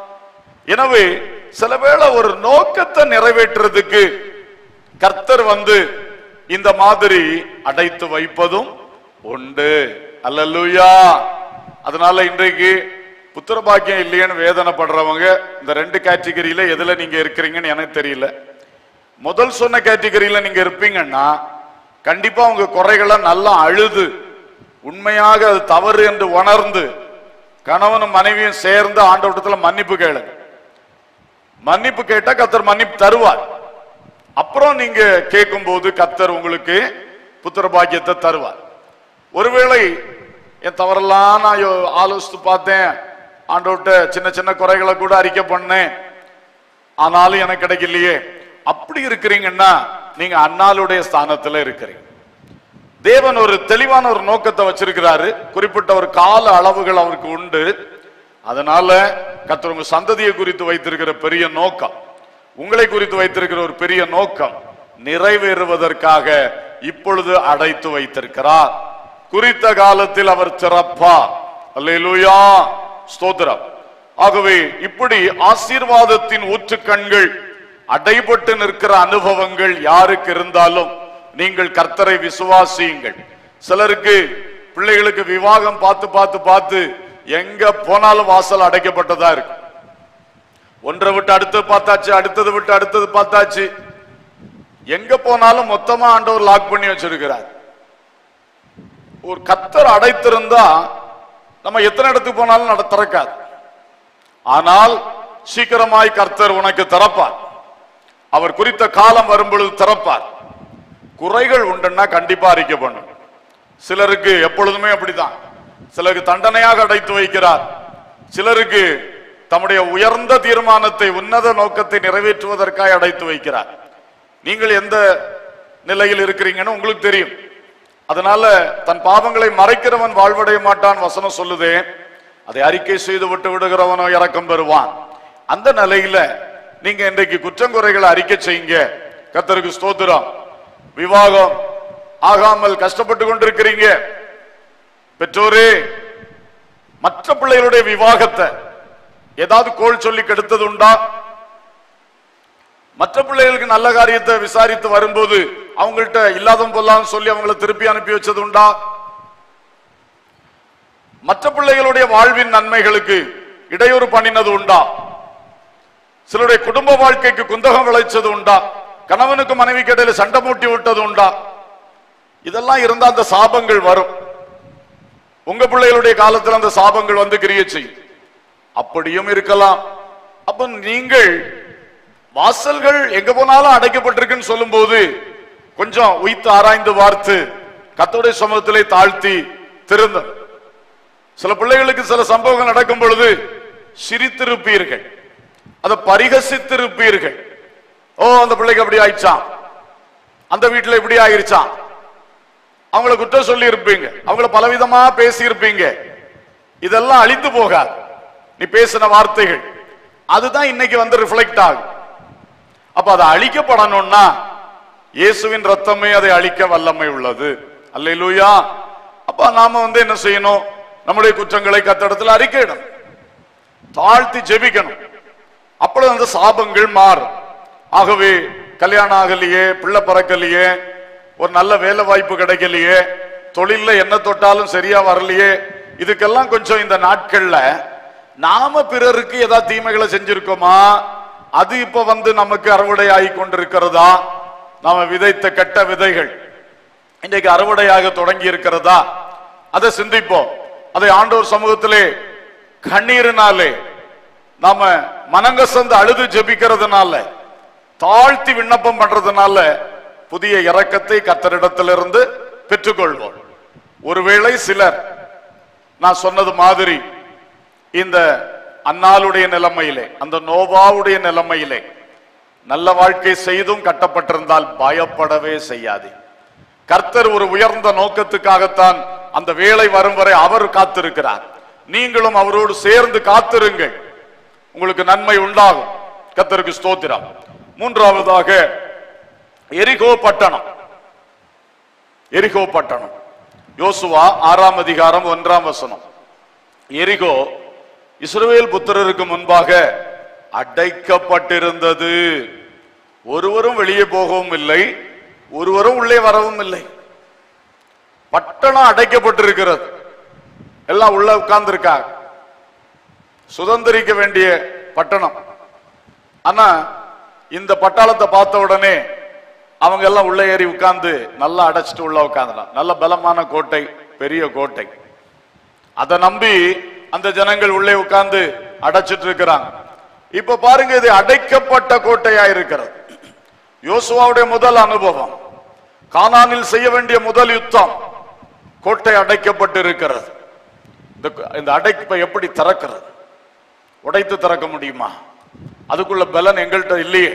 எனவே சில வேளை ஒரு நோக்கத்தை நிறைவேற்றுறதுக்கு கர்த்தர் வந்து இந்த மாதிரி அடைத்து வைப்பதும் உண்டு. அல்லேலூயா. அதனால இன்றைக்கு புத்திர பாக்கியம் இல்லையேன்னு வேதனைப்படுறவங்க இந்த ரெண்டு கேட்டகரியில எதுல நீங்க இருக்கிறீங்கன்னு எனக்கு தெரியல. முதல் சொன்ன கேட்டகரியில நீங்க இருப்பீங்கன்னா கண்டிப்பா உங்க குறைகளை நல்லா அழுது உண்மையாக அது தவறு என்று உணர்ந்து கணவனும் மனைவியும் சேர்ந்து ஆண்டவரிடத்துல மன்னிப்பு கேளுங்க. மன்னிப்பு கேட்டா கர்த்தர் மன்னிப்பு தருவார். அப்புறம் நீங்க கேட்கும் போது கர்த்தர் உங்களுக்கு புத்திர பாக்கியத்தை தருவார். ஒருவேளை என் தவறெல்லாம் நான் ஆலோசித்து பார்த்தேன், ஆண்டவர்கிட்ட சின்ன சின்ன குறைகளை கூட அறிக்கை பண்ணேன், ஆனாலும் எனக்கு கிடைக்கலையே, அப்படி இருக்கிறீங்கன்னா நீங்க அன்னாளுடைய ஸ்தானத்துல இருக்கிறீங்க. தேவன் ஒரு தெளிவான ஒரு நோக்கத்தை வச்சிருக்கிறாரு. குறிப்பிட்ட ஒரு கால அளவுகள் அவருக்கு உண்டு. அதனால கர்த்தர் உங்க சந்ததியை குறித்து வைத்திருக்கிற பெரிய நோக்கம், உங்களை குறித்து வைத்திருக்கிற ஒரு பெரிய நோக்கம் நிறைவேறுவதற்காக இப்பொழுது அடைத்து வைத்திருக்கிறார். குறித்த காலத்தில் அவர் திறப்பார். அல்லேலூயா, ஸ்தோத்திரம். ஆகவே இப்படி ஆசீர்வாதத்தின் ஊற்று கண்கள் அடைபட்டு நிற்கிற அனுபவங்கள் யாருக்கு இருந்தாலும் நீங்கள் கர்த்தரை விசுவாசியுங்கள். சிலருக்கு பிள்ளைகளுக்கு விவாகம் பார்த்து பார்த்து பார்த்து எங்க போனாலும் வாசல் அடைக்கப்பட்டதா இருக்கு. ஒன்றை விட்டு அடுத்தது பார்த்தாச்சு, அடுத்தது விட்டு அடுத்தது பார்த்தாச்சு, எங்க போனாலும் மொத்தமா ஆண்டவர் லாக் பண்ணி வச்சிருக்கிறார். ஒரு கர்த்தர் அடைத்திருந்தா நம்ம எத்தனை இடத்துக்கு போனாலும் நட திறக்காது. ஆனால் சீக்கிரமாய் கர்த்தர் உனக்கு திறப்பார். அவர் குறித்த காலம் வரும் பொழுது திறப்பார். குறைகள் உண்டுன்னா கண்டிப்பா அறிக்கை பண்ணும். சிலருக்கு எப்பொழுதுமே அப்படிதான். சிலருக்கு தண்டனையாக அடைத்து வைக்கிறார், சிலருக்கு தம்முடைய உயர்ந்த தீர்மானத்தை உன்னத நோக்கத்தை நிறைவேற்றுவதற்காக அடைத்து வைக்கிறார். நீங்கள் எந்த நிலையில் இருக்கிறீங்கன்னு உங்களுக்கு தெரியும். அதனால தன் பாவங்களை மறைக்கிறவன் வாழ்வடைய மாட்டான் வசனம் சொல்லுதே. அதை அறிக்கை செய்து விட்டு விடுகிறவனோ இரக்கம் பெறுவான். அந்த நிலையில நீங்க இன்றைக்கு குற்றங்குறைகளை அறிக்கை செய்யுங்க. கர்த்தருக்கு ஸ்தோத்திரம். விவாகம் ஆகாமல் கஷ்டப்பட்டு கொண்டிருக்கிறீங்க பெற்றோரே, மற்ற பிள்ளைகளுடைய விவாகத்தை ஏதாவது கோல் சொல்லி கெடுத்தது உண்டா? மற்ற பிள்ளைகளுக்கு நல்ல காரியத்தை விசாரித்து வரும்போது அவங்கள்ட்ட இல்லாத போலாம் சொல்லி அவங்களை திருப்பி அனுப்பி வச்சது உண்டா? மற்ற பிள்ளைகளுடைய வாழ்வின் நன்மைகளுக்கு இடையூறு பண்ணினது உண்டா? சிலருடைய குடும்ப வாழ்க்கைக்கு குந்தகம் விளைச்சது உண்டா? கணவனுக்கு மனைவி இடையில சண்டை மூட்டி விட்டது உண்டா? இதெல்லாம் இருந்தா அந்த சாபங்கள் வரும். உங்க பிள்ளைகளுடைய காலத்தில் அந்த சாபங்கள் வந்து கிரியை செய்யும். அப்படியும் இருக்கலாம். அப்ப நீங்கள் வாசல்கள் எங்க போனாலும் அடைக்கப்பட்டிருக்குன்னு சொல்லும் போது கொஞ்சம் உய்த்து ஆராய்ந்து பார்த்து கர்த்தருடைய சமூகத்திலே தாழ்த்தி திருந்த. சில பிள்ளைகளுக்கு சில சம்பவங்கள் நடக்கும் பொழுது சிரித்திருப்பீர்கள், அதை பரிகசித்திருப்பீர்கள். ஓ, அந்த பிள்ளைக்கு அப்படி ஆயிடுச்சான், அந்த வீட்டுல இப்படி ஆயிருச்சான், அவங்கள குற்றம் சொல்லி இருப்பீங்க, அவங்கள பலவிதமா பேசி இருப்பீங்க. இதெல்லாம் அழிந்து போகாது. நீ பேசின வார்த்தைகள் அதுதான் இன்னைக்கு வந்து ரிஃப்ளெக்ட் ஆகும். அப்ப அதை அழிக்கப்படணும்னா இயேசுவின் ரத்தமே அதை அழிக்க வல்லமை உள்ளது. அல்லேலூயா. அப்ப நாம வந்து என்ன செய்யணும்? நம்முடைய குற்றங்களை கர்த்தரிடத்தில் அறிக்கையிடணும், தாழ்த்தி ஜெபிக்கணும். அப்பொழுது அந்த சாபங்கள் மாறும். ஆகவே கல்யாணம் ஆகலையே, பிள்ளை பிறக்கலையே, ஒரு நல்ல வேலை வாய்ப்பு கிடைக்கலையே, தொழில என்ன தொட்டாலும் சரியா வரலையே, இதுக்கெல்லாம் கொஞ்சம் இந்த நாட்கள்ல நாம பிறருக்கு ஏதாவது தீமைகளை செஞ்சிருக்கோமா? அது இப்ப வந்து நமக்கு அறுவடை ஆகி கொண்டிருக்கிறதா? நாம விதைத்த கெட்ட விதைகள் இன்றைக்கு அறுவடையாக தொடங்கி இருக்கிறதா? அதை சிந்திப்போம். அதை ஆண்டவர் சமூகத்திலே கண்ணீரினாலே நாம மனங்கசந்து அழுது ஜெபிக்கிறதுனால, தாழ்த்தி விண்ணப்பம் பண்றதுனால புதிய இரக்கத்தை கர்த்தரிடத்திலிருந்து பெற்றுக்கொள்வோம். ஒருவேளை சிலர் நான் சொன்னது மாதிரி இந்த அன்னாளுடைய நிலைமையிலே, அந்த நோவாவுடைய நிலைமையிலே நல்ல வாழ்க்கை செய்தும் கட்டப்பட்டிருந்தால் பயப்படவே செய்யாது. கர்த்தர் ஒரு உயர்ந்த நோக்கத்துக்காகத்தான் அந்த வேளை வரும் வரை அவர் காத்திருக்கிறார். நீங்களும் அவரோடு சேர்ந்து காத்திருங்கள், உங்களுக்கு நன்மை உண்டாகும். கர்த்தருக்கு ஸ்தோத்திரம். மூன்றாவதாக எரிகோ பட்டணம். எரிகோ பட்டணம் யோசுவா ஆறாம் அதிகாரம் ஒன்றாம் வசனம். எரிகோ இஸ்ரவேல் புத்திரருக்கு முன்பாக அடைக்கப்பட்டிருந்தது. ஒருவரும் வெளியே போகவும் இல்லை, ஒருவரும் உள்ளே வரவும் இல்லை. பட்டணம் அடைக்கப்பட்டிருக்கிறது. எல்லாம் உள்ள உட்கார்ந்து இருக்காங்க. சுதந்திரிக்க வேண்டிய பட்டணம். ஆனா இந்த பட்டாளத்தை பார்த்த உடனே அவங்க எல்லாம் உள்ள ஏறி உட்கார்ந்து நல்லா அடைச்சிட்டு உள்ள உட்கார்ந்துலாம். நல்ல பலமான கோட்டை, பெரிய கோட்டை. அதை நம்பி அந்த ஜனங்கள் உள்ளே உட்கார்ந்து அடைச்சிட்டு இருக்கிறாங்க. இப்ப பாருங்க, இது அடைக்கப்பட்ட கோட்டையா இருக்கிறது. யோசுவாவுடைய முதல் அனுபவம், கானானில் செய்ய வேண்டிய முதல் யுத்தம், கோட்டை அடைக்கப்பட்டு இருக்கிறது. இந்த அடைப்பை எப்படி திறக்கிறது? உடைத்து திறக்க முடியுமா? அதுக்குள்ள பலன் எங்கள்கிட்ட இல்லையே.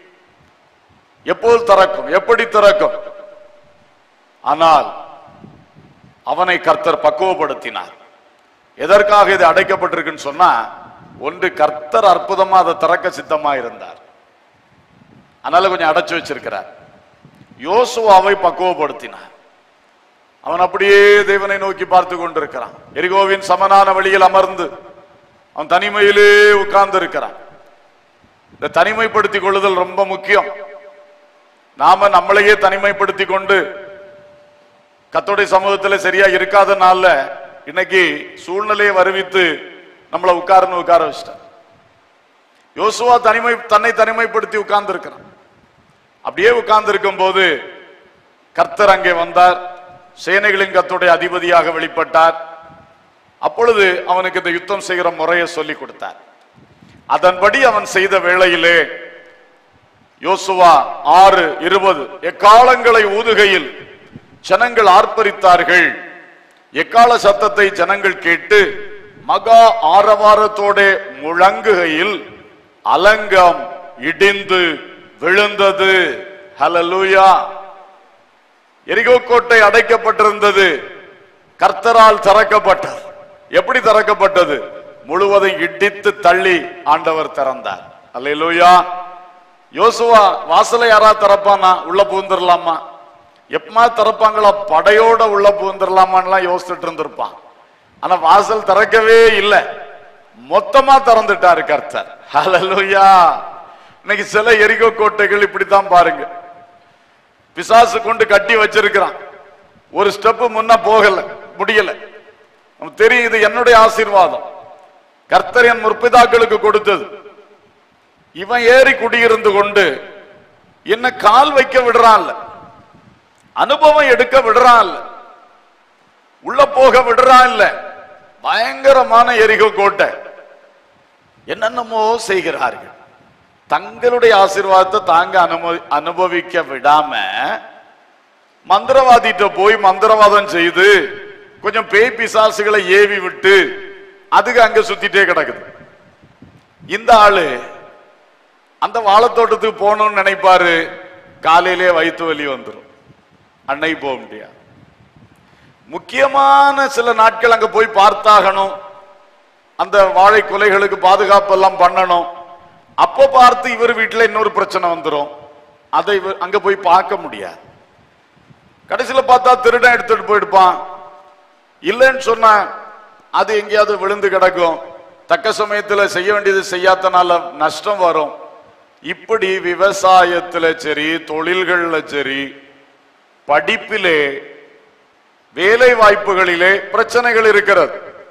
எப்போது திறக்கும்? எப்படி திறக்கும்? ஆனால் அவனை கர்த்தர் பக்குவப்படுத்தினார். எதற்காக இது அடைக்கப்பட்டிருக்குன்னு சொன்னா, ஒன்று கர்த்தர் அற்புதமா அதை திறக்க சித்தமா இருந்தார், அதனால கொஞ்சம் அடைச்சு வச்சிருக்கிறார். யோசுவாவை பக்குவப்படுத்தினார். அவன் அப்படியே தேவனை நோக்கி பார்த்து கொண்டிருக்கிறான். எரிகோவின் சமனான வழியில் அமர்ந்து அவன் தனிமையிலே உட்கார்ந்து இருக்கிறான். இந்த தனிமைப்படுத்திக் கொள்ளுதல் ரொம்ப முக்கியம். நாம நம்மளையே தனிமைப்படுத்தி கொண்டு கர்த்தருடைய சமூகத்தில் சரியா இருக்காதனால இன்னைக்கு சூழ்நிலையை வருவித்து நம்மளை உட்கார்ந்து உட்கார வச்சிட்டார். யோசுவா தனிமை தன்னை தனிமைப்படுத்தி உட்கார்ந்து இருக்கிறான். அப்படியே உட்கார்ந்து இருக்கும் போது கர்த்தர் அங்கே வந்தார். சேனைகளின் கர்த்தருடைய அதிபதியாக வெளிப்பட்டார். அப்பொழுது அவனுக்கு இந்த யுத்தம் செய்கிற முறையை சொல்லி கொடுத்தார். அதன்படி அவன் செய்த வேளையிலே யோசுவா ஆறு இருபது, எக்காலங்களை ஊதுகையில் ஜனங்கள் ஆர்ப்பரித்தார்கள். எக்கால சத்தத்தை ஜனங்கள் கேட்டு மகா ஆரவாரத்தோட முழங்குகையில் அலங்கம் இடிந்து விழுந்தது. ஹல்லேலூயா. எரிகோ கோட்டை அடைக்கப்பட்டிருந்தது, கர்த்தரால் திறக்கப்பட்டது. எப்படி திறக்கப்பட்டது? முழுவதும் இடித்து தள்ளி ஆண்டவர் திறந்தார். அல்லேலூயா. யோசுவா வாசலை யாரா திறப்பானா? உள்ள பூந்துடலாமா? எப்பமா திறப்பாங்களா? படையோட உள்ள பூந்துடலாமான்லாம் யோசிச்சுட்டு இருந்திருப்பான். ஆனா வாசல் திறக்கவே இல்லை, மொத்தமா திறந்துட்டாரு கர்த்தர். ஹல்லேலூயா. இன்னைக்கு சில எரிகோ கோட்டைகள் இப்படித்தான் பாருங்க, பிசாசு கொண்டு கட்டி வச்சிருக்கிறான். ஒரு ஸ்டெப் முன்ன போகல, முடியல. நமக்கு தெரியும் இது என்னுடைய ஆசீர்வாதம், கர்த்தர் என் முற்பிதாக்களுக்கு கொடுத்தது. இவன் ஏறி குடியிருந்து கொண்டு என்ன கால் வைக்க விடுறான், அனுபவம் எடுக்க விடுறான், உள்ள போக விடுறான் இல்ல. பயங்கரமான எரிகோ கோட்டை. என்னென்னமோ செய்கிறார்கள். தங்களுடைய ஆசீர்வாதத்தை தாங்க அனுபவிக்க விடாம மந்திரவாதிட்ட போய் மந்திரவாதம் செய்து கொஞ்சம் பேய் பிசாசுகளை ஏவி விட்டு அதுக்கு அங்க சுத்திட்டே கிடக்குது. இந்த ஆளு அந்த வாழைத்தோட்டத்துக்கு போகணும்னு நினைப்பாரு, காலையிலே வயிற்று வலி வந்துடும், அன்னை போக முடியாது. முக்கியமான சில நாட்கள் அங்க போய் பார்த்தாகணும், அந்த வாழை கொலைகளுக்கு பாதுகாப்பு எல்லாம் பண்ணணும். அப்போ பார்த்து இவர் வீட்டில் இன்னொரு பிரச்சனை வந்துடும், அதை அங்க போய் பார்க்க முடியாது. கடைசியில பார்த்தா திருடன் எடுத்துட்டு போயிடுப்பான். இல்லைன்னு சொன்னா அது எங்கேயாவது விழுந்து கிடக்கும், தக்க சமயத்தில் செய்ய வேண்டியது செய்யாதனால நஷ்டம் வரும். இப்படி விவசாயத்தில் சரி, தொழில்கள்ல சரி, படிப்பிலே, வேலை வாய்ப்புகளிலே பிரச்சனைகள் இருக்கிறது.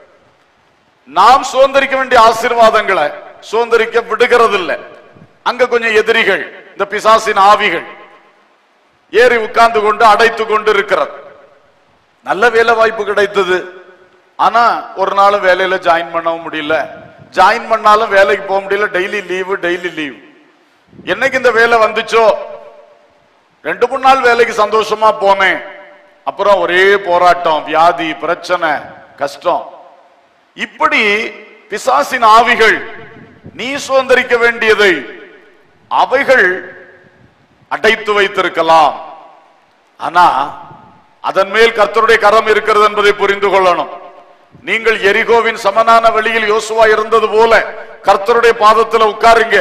நாம் சுதந்திரிக்க வேண்டிய ஆசீர்வாதங்களை சுதந்திரிக்க விடுகிறது இல்லை. அங்க கொஞ்சம் எதிரிகள், இந்த பிசாசின் ஆவிகள் ஏறி உட்கார்ந்து கொண்டு அடைத்து கொண்டு இருக்கிறது. நல்ல வேலை வாய்ப்பு கிடைத்தது, ஆனா ஒரு நாள் வேலையில ஜாயின் பண்ணவும் முடியல, ஜாயின் பண்ணாலும் வேலைக்கு போக முடியல, டெய்லி லீவு டெய்லி லீவு. என்னைக்கு இந்த வேலை வந்துச்சோ ரெண்டு மூணு நாள் வேலைக்கு சந்தோஷமா போனேன், அப்புறம் ஒரே போராட்டம், வியாதி, பிரச்சனை, கஷ்டம். இப்படி பிசாசின் ஆவிகள் நீ சுதந்திரிக்க வேண்டியதை அவைகள் அடைத்து வைத்திருக்கலாம். ஆனா அதன் மேல் கர்த்தருடைய கரம் இருக்கிறது என்பதை புரிந்து கொள்ளணும். நீங்கள் எரிகோவின் சமனான வெளியில் யோசுவா இருந்தது போல கர்த்தருடைய பாதத்தில் உட்காருங்க,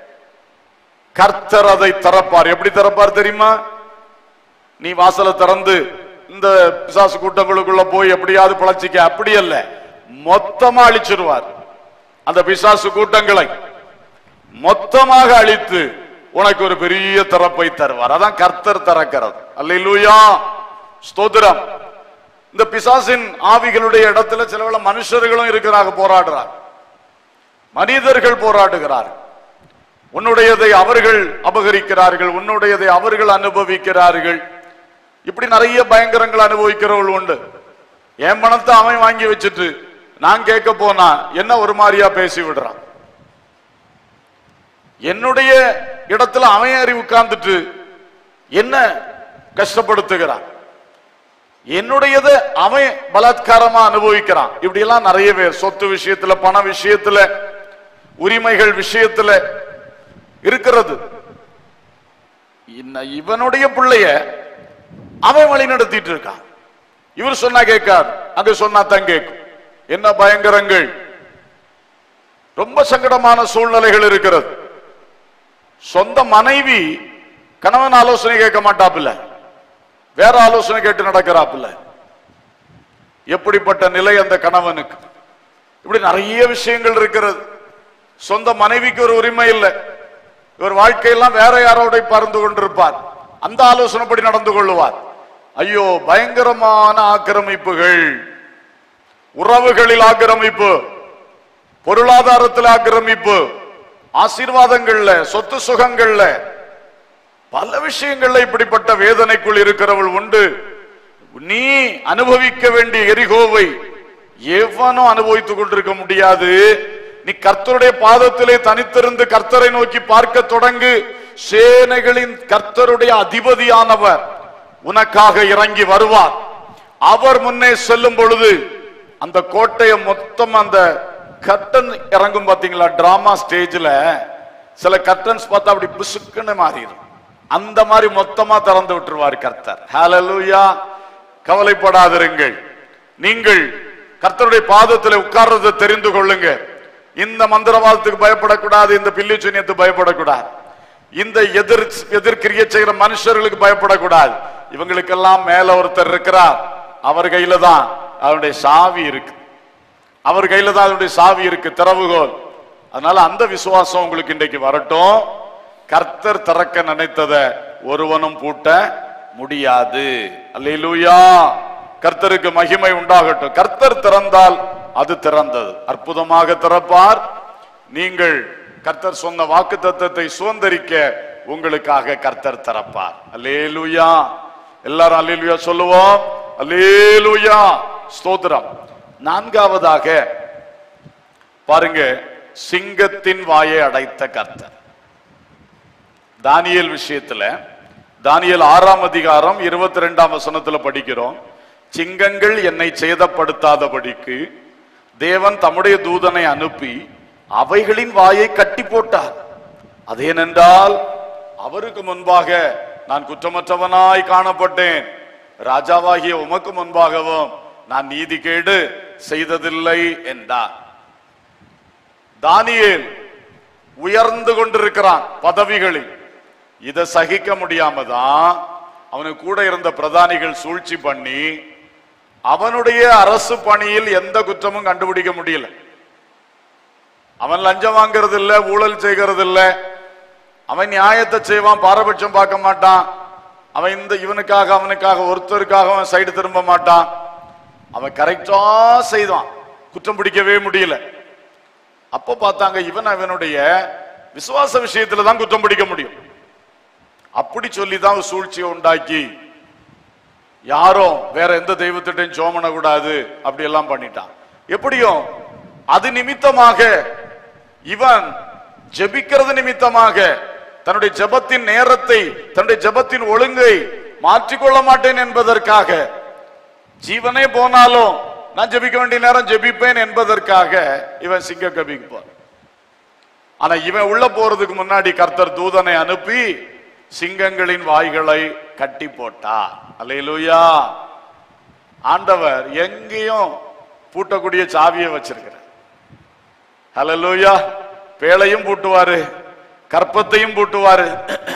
கர்த்தர் அதை திறப்பார். எப்படி திறப்பார் தெரியுமா? நீ வாசலை திறந்து இந்த பிசாசு கூட்டங்களுக்குள்ள போய் எப்படியாவது பிழைச்சிக்க, அப்படி அல்ல, மொத்தமா அழிச்சிருவார். அந்த பிசாசு கூட்டங்களை மொத்தமாக அழித்து உனக்கு ஒரு பெரிய திறப்பை தருவார். அதான் கர்த்தர் திறக்கிறது. அல்லேலூயா, ஸ்தோத்திரம். இந்த பிசாசின் ஆவிகளுடைய இடத்துல சில மனுஷர்களும் இருக்கிறாங்க, போராடுறார். மனிதர்கள் போராடுகிறார். உன்னுடையதை அவர்கள் அபகரிக்கிறார்கள், உன்னுடையதை அவர்கள் அனுபவிக்கிறார்கள். இப்படி நிறைய பயங்கரங்கள் அனுபவிக்கிறவர்கள் உண்டு. என் பணத்தை அவன் வாங்கி வச்சுட்டு நான் கேட்க போனா என்ன ஒரு மாதிரியா பேசி விடுறான். என்னுடைய இடத்துல அவன் ஏறி உட்கார்ந்துட்டு என்ன கஷ்டப்படுத்துகிறான், என்னுடையதை அவன் பலாத்காரமா அனுபவிக்கிறான். இப்படி எல்லாம் நிறைய பேர் சொத்து விஷயத்துல, பண விஷயத்துல, உரிமைகள் விஷயத்துல இருக்கிறது. இவனுடைய பிள்ளைய அவன் வழி நடத்திட்டு இருக்கான். இவர் சொன்னா கேட்காது, அங்க சொன்னா தான் கேட்கும். என்ன பயங்கரங்கள், ரொம்ப சங்கடமான சூழ்நிலைகள் இருக்கிறது. சொந்த மனைவி கணவன் ஆலோசனை கேட்க மாட்டாப்புல, வேற ஆலோசனை கேட்டு நடக்கிறாப்புல. எப்படிப்பட்ட நிலை அந்த கணவனுக்கு? இப்படி நிறைய விஷயங்கள் இருக்கிறது. சொந்த மனைவிக்கு ஒரு உரிமை இல்லை, இவர் வாழ்க்கையெல்லாம் வேற யாரோட பறந்து கொண்டிருப்பார், அந்த ஆலோசனைப்படி நடந்து கொள்ளுவார். ஐயோ, பயங்கரமான ஆக்கிரமிப்புகள், உறவுகளில் ஆக்கிரமிப்பு, பொருளாதாரத்தில் ஆக்கிரமிப்பு, ஆசீர்வாதங்கள்ல, சொத்து சுகங்கள்ல, பல விஷயங்கள்ல இப்படிப்பட்ட வேதனைக்குள் இருக்கிறவள் உண்டு. நீ அனுபவிக்க வேண்டிய எரிகோவை எவனும் அனுபவித்துக் கொண்டிருக்க முடியாது. நீ கர்த்தருடைய பாதத்திலே தனித்திருந்து கர்த்தரை நோக்கி பார்க்க தொடங்கு. சேனைகளின் கர்த்தருடைய அதிபதியானவர் உனக்காக இறங்கி வருவார். அவர் முன்னே செல்லும் பொழுது அந்த கோட்டையை மொத்தம் அந்த கர்டன் இறங்கும் பாத்தீங்களா, டிராமா ஸ்டேஜ்ல சில கர்டன்ஸ் பார்த்தா அப்படி புசுக்குன்னு மாறிடும். அந்த மாதிரி மொத்தமா திறந்து விட்டுருவார் கர்த்தர். ஹல்லேலூயா. கவலைப்படாதிருங்கள். நீங்கள் கர்த்தருடைய பாதத்தில் உட்கார்றதை தெரிந்து கொள்ளுங்க. இந்த மந்திரவாதத்துக்கு பயப்படக்கூடாது, இந்த பில்லி சூனியத்துக்கு பயப்படக்கூடாது, இந்த எதிர் எதிர்கிரிய செய்கிற மனுஷர்களுக்கு பயப்படக்கூடாது. இவங்களுக்கெல்லாம் மேல ஒருத்தர் இருக்கிறார். அவர் கையில தான் அவருடைய சாவி இருக்கு. அவர் கையில தான் அவருடைய சாவி இருக்கு, திறவுகோல். அதனால அந்த விசுவாசம் உங்களுக்கு இன்றைக்கு வரட்டும். கர்த்தர் திறக்க நினைத்ததை ஒருவனும் பூட்ட முடியாது. அல்லேலூயா. கர்த்தருக்கு மகிமை உண்டாகட்டும். கர்த்தர் திறந்தால் அது திறந்தது. அற்புதமாக திறப்பார். நீங்கள் கர்த்தர் சொன்ன வாக்கு தத்தத்தை சுதந்தரிக்க உங்களுக்காக கர்த்தர் திறப்பார். அல்லேலூயா. எல்லாரும் அல்லேலூயா சொல்லுவோம். அல்லேலூயா. ஸ்தோத்திரம். நான்காவதாக பாருங்க, சிங்கத்தின் வாயை அடைத்த கர்த்தர். தானியேல் விஷயத்துல தானியேல் ஆறாம் அதிகாரம் இருபத்தி ரெண்டாம் வசனத்துல படிக்கிறோம். சிங்கங்கள் என்னை சேதப்படுத்தாதபடிக்கு தேவன் தம்முடைய தூதனை அனுப்பி அவைகளின் வாயை கட்டி போட்டார். அதேனென்றால் அவருக்கு முன்பாக நான் குற்றமற்றவனாய் காணப்பட்டேன், ராஜாவாகிய உமக்கு முன்பாகவும் நான் நீதிகேடு செய்ததில்லை என்றார். தானியேல் உயர்ந்து கொண்டிருக்கிறான் பதவிகளில். இதை சகிக்க முடியாம தான் அவனுக்கு கூட இருந்த பிரதானிகள் சூழ்ச்சி பண்ணி அவனுடைய அரசு பணியில் எந்த குற்றமும் கண்டுபிடிக்க முடியல. அவன் லஞ்சம் வாங்கிறது இல்ல, ஊழல் செய்கிறது இல்ல, அவன் நியாயத்தை செய்வான், பாரபட்சம் பார்க்க மாட்டான். அவன் இந்த இவனுக்காக அவனுக்காக ஒருத்தருக்காக அவன் சைடு திரும்ப மாட்டான். அவன் கரெக்டா செய்தான், குற்றம் பிடிக்கவே முடியல. அப்ப பார்த்தாங்க இவன் அவனுடைய விசுவாச விஷயத்துல தான் குற்றம் பிடிக்க முடியும். அப்படி சொல்லிதான் சூழ்ச்சியை உண்டாக்கி யாரும் வேற எந்த தெய்வத்திட்டையும் ஜெபம் பண்ண கூடாது அப்படி எல்லாம் பண்ணிட்டான். எப்படியும் அது நிமித்தமாக இவன் ஜெபிக்கிறது நிமித்தமாக தன்னுடைய ஜெபத்தின் நேரத்தை, தன்னுடைய ஜெபத்தின் ஒழுங்கை மாற்றிக்கொள்ள மாட்டேன் என்பதற்காக, ஜீவனே போனாலும் நான் ஜெபிக்க வேண்டிய நேரம் ஜெபிப்பேன் என்பதற்காக இவன் சிங்க கபிக்கு போறான். ஆனா இவன் உள்ள போறதுக்கு முன்னாடி கர்த்தர் தூதனை அனுப்பி சிங்கங்களின் வாய்களை கட்டி போட்டார். அல்லேலூயா. ஆண்டவர் எங்கேயும் பூட்டக்கூடிய சாவியை வச்சிருக்கிறார். அல்லேலூயா. பேழையும் பூட்டுவாரு, கற்பத்தையும் பூட்டுவாரு.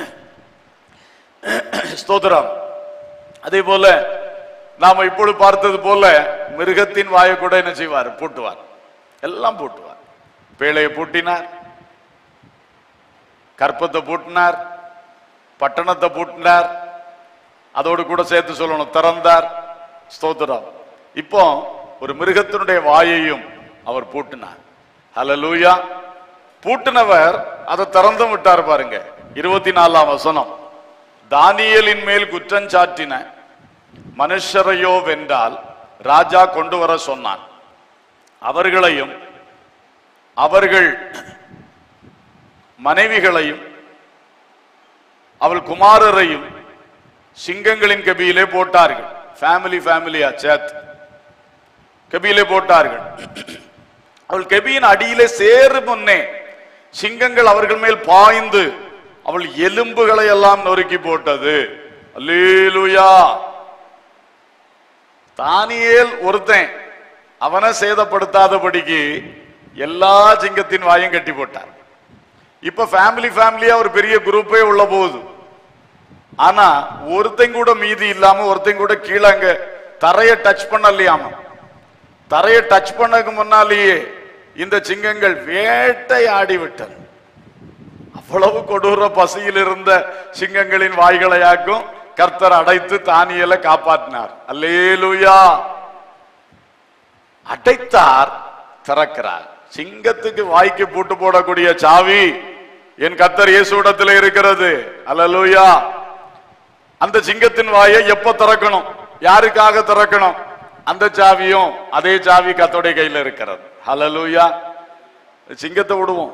ஸ்தோத்திரம். அதே போல நாம இப்பொழுது பார்த்தது போல மிருகத்தின் வாயை கூட என்ன செய்வார்? பூட்டுவார். எல்லாம் பூட்டுவார். பேழையை பூட்டினார், கற்பத்தை பூட்டினார், பட்டணத்தை பூட்டினார், அதோடு கூட சேர்த்து சொல்லணும் திறந்தார். ஸ்தோத்திரம். இப்போ ஒரு மிருகத்தினுடைய வாயையும் அவர் பூட்டினார். ஹல்லேலூயா. பூட்டினவர் அதை திறந்து விட்டார். பாருங்க இருபத்தி நாலாம் வசனம். தானியேலின் மேல் குற்றம் சாட்டின மனுஷரையோ வென்றால் ராஜா கொண்டு வர சொன்னான். அவர்களையும் அவர்கள் மனைவிகளையும் அவள் குமாரரையும் சிங்கங்களின் கபியிலே போட்டார்கள். ஃபேமிலி ஃபேமிலியா சேர்த்து கபியிலே போட்டார்கள். அவள் கபியின் அடியிலே சேரு முன்னே சிங்கங்கள் அவர்கள் மேல் பாய்ந்து அவள் எலும்புகளை எல்லாம் நொறுக்கி போட்டது. அல்லேலூயா. தானியேல் ஒருத்தன் அவனை சேதப்படுத்தாதபடிக்கு எல்லா சிங்கத்தின் வாயும் கட்டி போட்டார். இப்ப ஃபேமிலி ஃபேமிலியா ஒரு பெரிய குரூப்பே உள்ள போகுது. ஆனா ஒருத்தன் கூட மீதி இல்லாம, ஒருத்தன் கூட கீழே அங்க தரைய டச் பண்ணலையாம. தரைய டச் பண்ணக்கு முன்னாலேயே இந்த சிங்கங்கள் வேட்டையாடி விட்டது. அவ்வளவு கொடூர பசியில் இருந்த சிங்கங்களின் வாய்களையாக்கும் கர்த்தர் அடைத்து தானியேலை காப்பாற்றினார். அல்லேலூயா. அடைத்தார், திறக்கிறார். சிங்கத்துக்கு வாய்க்கு பூட்டு போடக்கூடிய சாவி என் கர்த்தர் இயேசுவிடத்தில் இருக்கிறது. அல்லேலூயா. அந்த சிங்கத்தின் வாயை எப்ப திறக்கணும், யாருக்காக திறக்கணும், அந்த சாவியும் அதே சாவி கர்த்தருடைய கையில் இருக்கிறது. அல்லேலூயா. சிங்கத்தை விடுவோம்,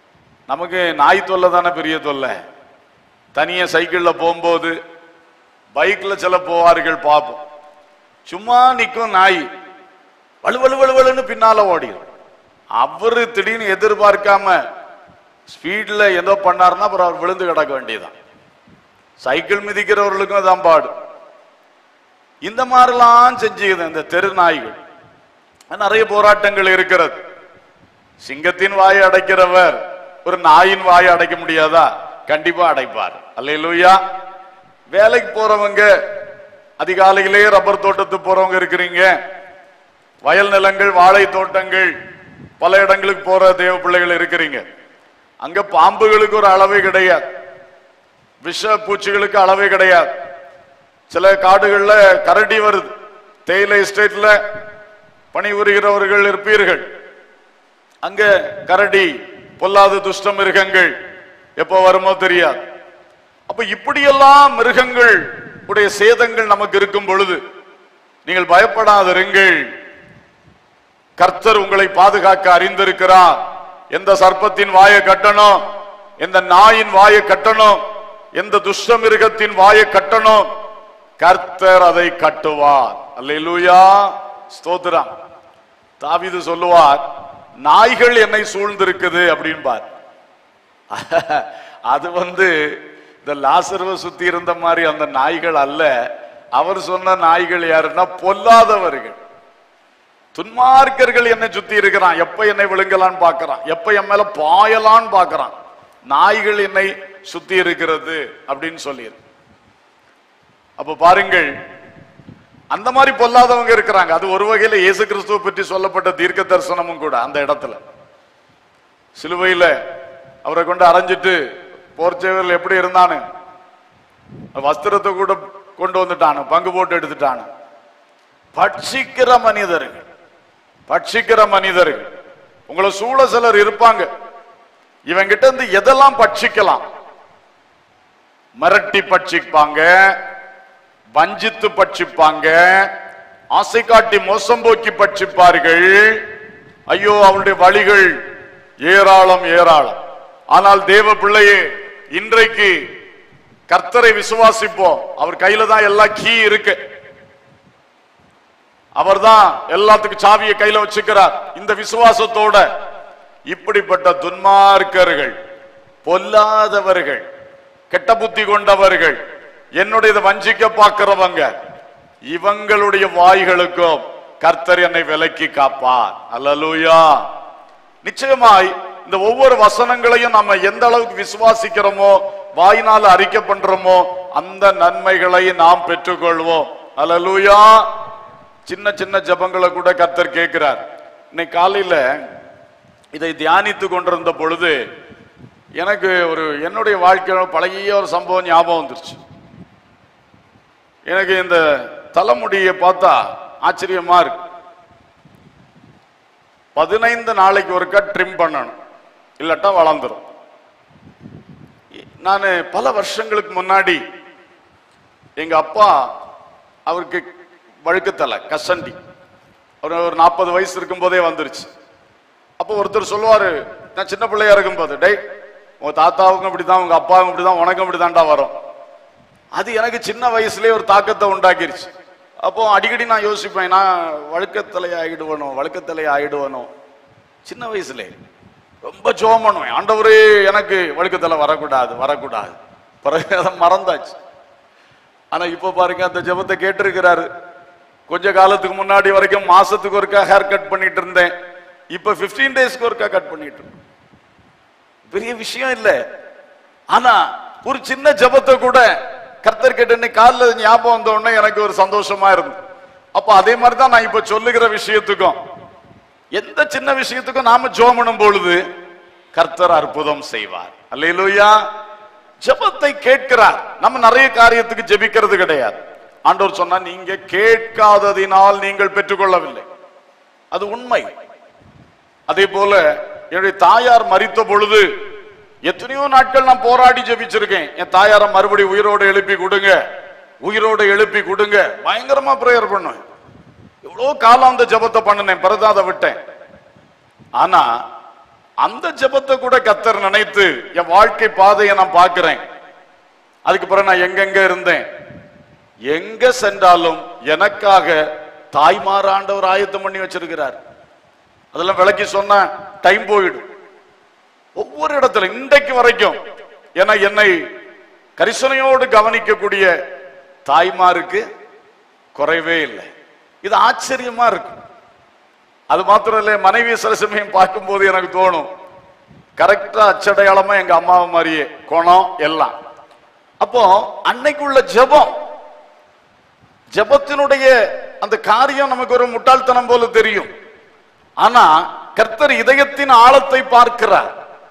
நமக்கு நாய் தொல்லை தானே பெரிய தொல்லை. தனியா சைக்கிள்ல போகும்போது பைக்ல சில போவார்கள் பார்ப்போம். சும்மா நிக்கும் நாய் வலு வலு வலுவலுன்னு பின்னால ஓடிடும். அவரு திடீர்னு எதிர்பார்க்காம ஸ்பீட்ல ஏதோ பண்ணாருன்னா அப்புறம் அவர் விழுந்து கிடக்க வேண்டியதான். சைக்கிள் மிதிக்கிறவர்களுக்கும் தான் பாடு. இந்த மாதிரிலாம் செஞ்சுக்குது இந்த தெரு நாய்கள். நிறைய போராட்டங்கள் இருக்கிறது. சிங்கத்தின் வாயை அடைக்கிறவர் ஒரு நாயின் வாயை அடைக்க முடியாதா? கண்டிப்பா அடைப்பார். அல்லேலூயா. வேலைக்கு போறவங்க, அதிகாலையிலேயே ரப்பர் தோட்டத்துக்கு போறவங்க இருக்கிறீங்க, வயல் நிலங்கள், வாழை தோட்டங்கள், பல இடங்களுக்கு போற தேவ பிள்ளைகள் இருக்கிறீங்க. அங்க பாம்புகளுக்கு ஒரு அளவே கிடையாது, விஷ பூச்சிகளுக்கு அளவே கிடையாது. சில காடுகள்ல கரடி வருது. தேயிலை எஸ்டேட்ல பணிபுரிகிறவர்கள் இருப்பீர்கள். அங்க கரடி, பொல்லாத துஷ்ட மிருகங்கள் எப்போ வருமோ தெரியாது. அப்ப இப்படியெல்லாம் மிருகங்கள் உடைய சேதங்கள் நமக்கு இருக்கும் பொழுது நீங்கள் பயப்படாதிருங்கள். கர்த்தர் உங்களை பாதுகாக்க அறிந்திருக்கிறார். எந்த சர்ப்பத்தின் வாயை கட்டணும், எந்த நாயின் வாயை கட்டணும், எந்த துஷ்ட மிருகத்தின் வாயை கட்டணும், கர்த்தர் அதை கட்டுவார். அல்லேலூயா, ஸ்தோத்திரம். தாவீது சொல்லுவார், நாய்கள் என்னை சூழ்ந்திருக்குது அப்படின்பார். அது வந்து இந்த லாசருவை சுத்தி இருந்த மாதிரி அந்த நாய்கள் அல்ல. அவர் சொன்ன நாய்கள் யாருன்னா பொல்லாதவர்கள், துன்மார்க்கர்கள் என்னை சுத்தி இருக்கிறான். எப்ப என்னை விழுங்கலான்னு பாக்குறான், எப்ப என் மேல பாயலான்னு பாக்குறான். நாய்கள் என்னை சுத்தி இருக்கிறது அப்படின்னு சொல்லி. அப்ப பாருங்கள், அந்த மாதிரி பொல்லாதவங்க இருக்கிறாங்க. அது ஒரு வகையில இயேசு கிறிஸ்துவை பற்றி சொல்லப்பட்ட தீர்க்க தரிசனமும் கூட. அந்த இடத்துல சிலுவையில அவரை கொண்டு அரைஞ்சிட்டு போர்ச்சேவர்கள் எப்படி இருந்தானு, வஸ்திரத்தை கூட கொண்டு வந்துட்டானு, பங்கு போட்டு எடுத்துட்டானு. பட்சிக்கிற மனிதர்கள், பட்சிக்கிற மனிதர்கள் உங்களை சூழ சிலர் இருப்பாங்க. இவங்கிட்ட இருந்து எதெல்லாம் பட்சிக்கலாம்? மிரட்டி பட்சிப்பாங்க, வஞ்சித்து பட்சிப்பாங்க, ஆசை காட்டி மோசம் போக்கி பட்சிப்பார்கள். ஐயோ, அவருடைய வழிகள் ஏராளம் ஏராளம். ஆனால் தேவ பிள்ளையே, இன்றைக்கு கர்த்தரை விசுவாசிப்போம். அவர் கையில தான் எல்லா கீ இருக்கு. அவர் தான் எல்லாத்துக்கும் சாவியை கையில வச்சுக்கிறார். இந்த விசுவாசத்தோட இப்படிப்பட்ட துன்மார்க்கர்கள், பொல்லாதவர்கள், கெட்ட புத்தி கொண்டவர்கள், என்னுடைய வஞ்சிக்க பார்க்கிறவங்க, இவங்களுடைய வாய்களுக்கும் கர்த்தர் என்னை விலக்கி காப்பார். அல்லேலூயா. நிச்சயமாய் இந்த ஒவ்வொரு வசனங்களையும் நம்ம எந்த அளவுக்கு விசுவாசிக்கிறோமோ, வாயினால அறிக்கை பண்றோமோ, அந்த நன்மைகளை நாம் பெற்றுக்கொள்வோம். அல்லேலூயா. சின்ன சின்ன ஜபங்களை கூட கர்த்தர் கேட்கிறார். இன்னைக்கு காலையில இதை தியானித்து கொண்டிருந்த பொழுது எனக்கு ஒரு என்னுடைய வாழ்க்கையில பழைய ஒரு சம்பவம் ஞாபகம் வந்துருச்சு. எனக்கு இந்த தலைமுடியை பார்த்தா ஆச்சரியமா இருக்கு. பதினைந்து நாளைக்கு ஒருக்கா ட்ரிம் பண்ணணும், இல்லாட்டா வளர்ந்துரும். நான் பல வருஷங்களுக்கு முன்னாடி எங்க அப்பா, அவருக்கு வழுக்குத்தலை, கசண்டி, ஒரு ஒரு நாற்பது வயசு இருக்கும் போதே வந்துருச்சு. அப்போ ஒருத்தர் சொல்லுவாரு, நான் சின்ன பிள்ளையா இருக்கும் போது, டே உங்க தாத்தாவுக்கும் இப்படிதான், உங்க அப்பாவுக்கும் இப்படிதான், உனக்கும் இப்படிதான்டா வரும். அது எனக்கு சின்ன வயசுலயே ஒரு தாக்கத்தை உண்டாக்கிருச்சு. அப்போ அடிக்கடி நான் யோசிப்பேன், நான் வழுக்கத்தலை ஆகிடுவனோ வழுக்கத்தலை ஆகிடுவனோ. சின்ன வயசுல ரொம்ப ஜெபம் பண்ணுவேன், ஆண்டவரே எனக்கு வழுக்கத்தலை வரக்கூடாது வரக்கூடாது. பிறகு அதை மறந்தாச்சு. ஆனா இப்ப பாருங்க, அந்த ஜெபத்தை கேட்டிருக்கிறாரு. கொஞ்ச காலத்துக்கு முன்னாடி வரைக்கும் மாசத்துக்கு ஒருக்கா ஹேர் கட் பண்ணிட்டு இருந்தேன். இப்ப பிப்டீன் டேஸ்க்கு ஒருக்கா கட் பண்ணிட்டு இருக்கேன். பெரிய விஷயம் இல்லை. ஆனா ஒரு சின்ன ஜெபத்தை கூட கர்த்தர் கேட்டு காலில் ஞாபகம் வந்த உடனே எனக்கு ஒரு சந்தோஷமா இருந்து. அப்ப அதே மாதிரிதான் நான் இப்ப சொல்லுகிற விஷயத்துக்கும், எந்த சின்ன விஷயத்துக்கும் நாம ஜெபம் பண்ணும் பொழுது கர்த்தர் அற்புதம் செய்வார். அல்லேலூயா. ஜெபத்தை கேட்கிறார். நம்ம நிறைய காரியத்துக்கு ஜெபிக்கிறது கிடையாது. ஆண்டவர் சொன்னா, நீங்க கேட்காததினால் நீங்கள் பெற்றுக்கொள்ளவில்லை. அது உண்மை. அதே போல என்னுடைய தாயார் மரித்த பொழுது எத்தனையோ நாட்கள் நான் போராடி ஜெபிச்சிருக்கேன். என் தாயாரை மறுபடியும் உயிரோடு எழுப்பி கொடுங்க, உயிரோடு எழுப்பி கொடுங்க, பயங்கரமா பிரேயர் பண்ணுவேன். எவ்வளவு காலம் அந்த ஜெபத்தை பண்ணினேன், பிறகு அதை விட்டேன். ஆனா அந்த ஜெபத்தை கூட கர்த்தர் நினைத்து என் வாழ்க்கை பாதையை நான் பார்க்கிறேன். அதுக்கு பிறகு நான் எங்கெங்க இருந்தேன், எங்க சென்றாலும் எனக்காக தாய்மாராண்டவர் ஆயத்தம் பண்ணி வச்சிருக்கிறார். அதெல்லாம் விளக்கி சொன்ன டைம் போயிடும். ஒவ்வொரு இடத்துல இன்றைக்கு வரைக்கும் என என்னை கரிசனையோடு கவனிக்கக்கூடிய தாய்மாருக்கு குறைவே இல்லை. இது ஆச்சரியமா இருக்கு. அது மாத்திரம் இல்லை, மனைவி சில சமயம் பார்க்கும் போது எனக்கு தோணும், கரெக்டா அச்சடையாளமா எங்க அம்மாவை மாதிரியே குணம் எல்லாம். அப்போ அன்னைக்குள்ள ஜெபம், ஜெபத்தினுடைய அந்த காரியம் நமக்கு ஒரு முட்டாள்தனம் போல தெரியும். ஆனா கர்த்தர் இதயத்தின் ஆழத்தை பார்க்கிறார்.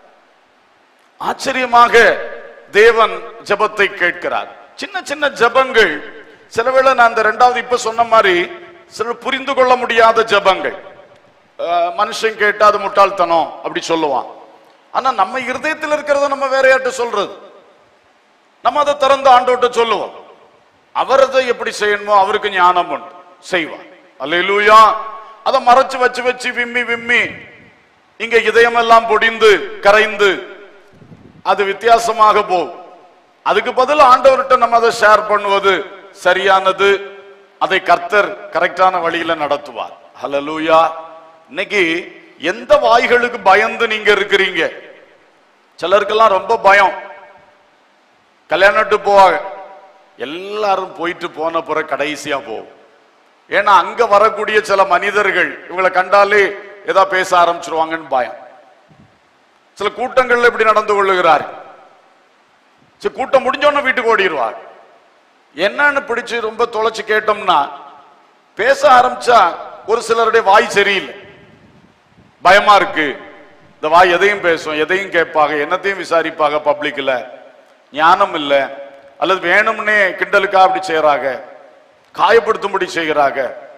ஆச்சரியமாக தேவன் ஜெபத்தை கேட்கிறார். சின்ன சின்ன ஜெபங்கள், சிலவேளை நான் அந்த ரெண்டாவது இப்ப சொன்ன மாதிரி சில புரிந்து கொள்ள முடியாத ஜெபங்கள், மனுஷன் கேட்டா அது முட்டாள்தனம் அப்படி சொல்லுவான். ஆனா நம்ம இருதயத்தில் இருக்கிறத நம்ம வேற யார்ட்ட சொல்றது? நம்ம அதை திறந்து ஆண்டோட்ட சொல்லுவோம். அவர் அதை எப்படி செய்யணுமோ அவருக்கு ஞானம் உண்டு, செய்வார். அல்லேலூயா. அதை மறைச்சு வச்சு வச்சு விம்மி விம்மி இங்க இதயம் எல்லாம் பொடிந்து கரைந்து அது வித்தியாசமாக போகும். அதுக்கு பதில் ஆண்டவர்கிட்ட நம்ம அதை ஷேர் பண்ணுவது சரியானது. அதை கர்த்தர் கரெக்டான வழியில நடத்துவார். ஹல்லேலூயா. இன்னைக்கு எந்த வாய்களுக்கு பயந்து நீங்க இருக்கிறீங்க? சிலருக்கெல்லாம் ரொம்ப பயம். கல்யாணத்து போவாங்க, எல்லாரும் போயிட்டு போன பிறகு கடைசியா போகும். ஏன்னா அங்க வரக்கூடிய சில மனிதர்கள் இவங்களை கண்டாலே ஏதா பேச ஆரம்பிச்சிருவாங்கன்னு பயம். சில கூட்டங்கள்ல இப்படி நடந்து கொள்ளுகிறார். கூட்டம் முடிஞ்சோன்னு வீட்டுக்கு ஓடிடுவார். என்னன்னு பிடிச்சு ரொம்ப தொலைச்சு கேட்டோம்னா, பேச ஆரம்பிச்சா ஒரு சிலருடைய வாய் சரியில்லை, பயமா இருக்கு. இந்த வாய் எதையும் பேசும், எதையும் கேட்பாங்க, என்னத்தையும் விசாரிப்பாங்க. பப்ளிக்ல ஞானம் இல்லை, அல்லது வேணும்னே கிண்டலுக்கா அப்படி செய்யறாங்க, காயப்படுத்தும்படி செய்கிறாங்க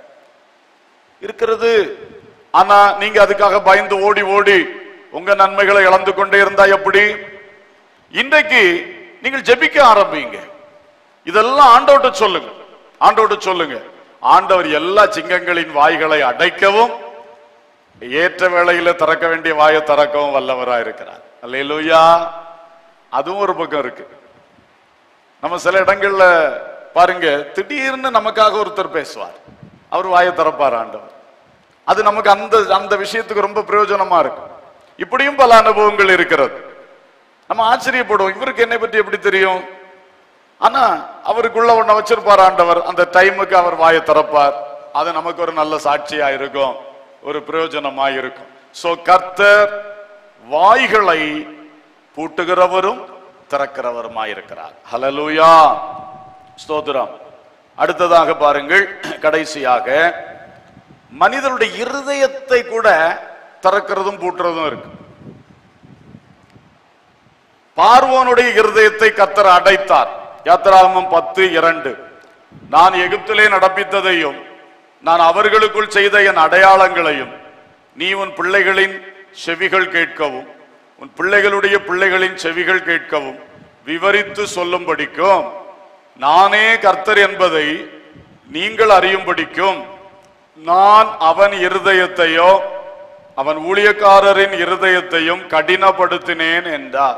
இருக்கிறது. ஆனா நீங்க அதுக்காக பயந்து ஓடி ஓடி உங்க நன்மைகளை இழந்து கொண்டே இருந்தா எப்படி? இன்றைக்கு நீங்கள் ஜெபிக்க ஆரம்பிங்க. இதெல்லாம் ஆண்டவர்ட்ட சொல்லுங்க, ஆண்டவர்ட்ட சொல்லுங்க. ஆண்டவர் எல்லா சிங்கங்களின் வாய்களை அடைக்கவும் ஏற்ற வேளையில திறக்க வேண்டிய வாயை திறக்கவும் வல்லவரா இருக்கிறார். அல்லேலூயா. அதுவும் ஒரு பக்கம் இருக்கு. நம்ம சில இடங்கள்ல பாருங்க, திடீர்னு நமக்காக ஒருத்தர் பேசுவார், அவர் வாயை திறப்பார் ஆண்டவர். அது நமக்கு அந்த அந்த விஷயத்துக்கு ரொம்ப பிரயோஜனமா இருக்கு. இப்படியும் பல அனுபவங்கள் இருக்கிறது. நம்ம ஆச்சரியப்படுவோம், இவருக்கு என்னை பற்றி எப்படி தெரியும்? ஆனா அவருக்குள்ள ஒண்ண வச்சிருப்பார் ஆண்டவர். அந்த டைமுக்கு அவர் வாயை திறப்பார். அது நமக்கு ஒரு நல்ல சாட்சியா இருக்கும், ஒரு பிரயோஜனமா இருக்கும். சோ கர்த்தர் வாய்களை பூட்டுகிறவரும் திறக்கிறவருமாயிருக்கிறார். ஹல்லேலூயா. ஸ்தோத்திரம். அடுத்ததாக பாருங்கள், கடைசியாக மனிதனுடைய இருதயத்தை கூட திறக்கிறதும் பூட்டுறதும் இருக்கு. பார்வோனுடைய இருதயத்தை கர்த்தர் அடைத்தார். யாத்திராகமம் பத்து இரண்டு. நான் எகிப்திலே நடப்பித்ததையும் நான் அவர்களுக்குள் செய்த என் அடையாளங்களையும் நீ உன் பிள்ளைகளின் செவிகள் கேட்கவும் உன் பிள்ளைகளுடைய பிள்ளைகளின் செவிகள் கேட்கவும் விவரித்து சொல்லும்படிக்கும் நானே கர்த்தர் என்பதை நீங்கள் அறியும்படிக்கும் நான் அவன் இருதயத்தையோ அவன் ஊழியக்காரரின் இருதயத்தையும் கடினப்படுத்தினேன் என்றார்.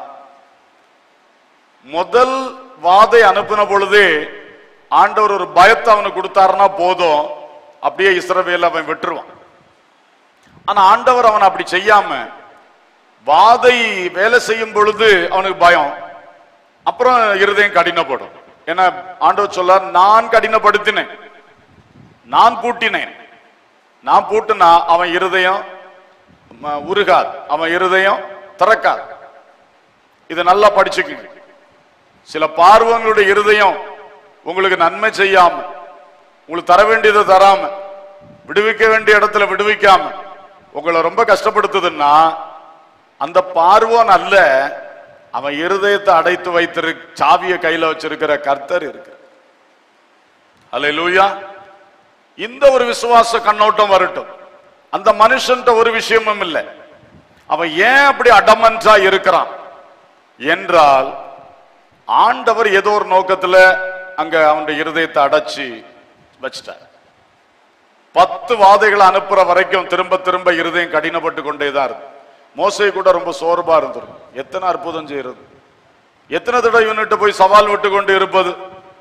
முதல் வாதை அனுப்பின பொழுதே ஆண்டவர் ஒரு பயத்தை அவனுக்கு கொடுத்தாருன்னா போதும், அப்படியே இஸ்ரவேல் அவன் விட்டுருவான். ஆனா ஆண்டவர் அவன் அப்படி செய்யாம வாதை வேலை செய்யும் பொழுது அவனுக்கு பயம், அப்புறம் இருதயம் கடினப்படும். ஏன்னா ஆண்டவர் சொல்ல, நான் கடினப்படுத்தினேன், நான் பூட்டினேன். நான் பூட்டினா அவன் இருதயம் உருகாது, அவன் இருதயம் திறக்காது. இதை நல்லா படிச்சுக்குங்க. சில பார்வங்களுடைய இருதயம் உங்களுக்கு நன்மை செய்யாம, உங்களுக்கு தர வேண்டியதை தராம, விடுவிக்க வேண்டிய இடத்துல விடுவிக்காம உங்களை ரொம்ப கஷ்டப்படுத்துதுன்னா அந்த பார்வோன் அல்ல, அவன் இருதயத்தை அடைத்து வைத்திரு சாவியை கையில வச்சிருக்கிற கர்த்தர் இருக்கு. அல்லேலூயா. இந்த ஒரு விசுவாச கண்ணோட்டம் வரட்டும். அந்த மனுஷன் ஒரு விஷயமும் இல்லை, அவன் ஏன் அப்படி அடமன்ஸா இருக்கிறான் என்றால் ஆண்டவர் ஏதோ ஒரு நோக்கத்துல அங்க அவனுடைய இருதயத்தை அடைச்சி வச்சிட்டார். பத்து வாதைகளை அனுப்புற வரைக்கும் திரும்ப திரும்ப இருதயம் கடினப்பட்டு கொண்டேதான் இருக்கு. மோசே கூட ரொம்ப சோர்வா இருந்திருக்கும். எத்தனை அற்புதம் செய்யறது, எத்தனை தடவை இவன்கிட்ட போய் சவால் விட்டு கொண்டு இருப்பது.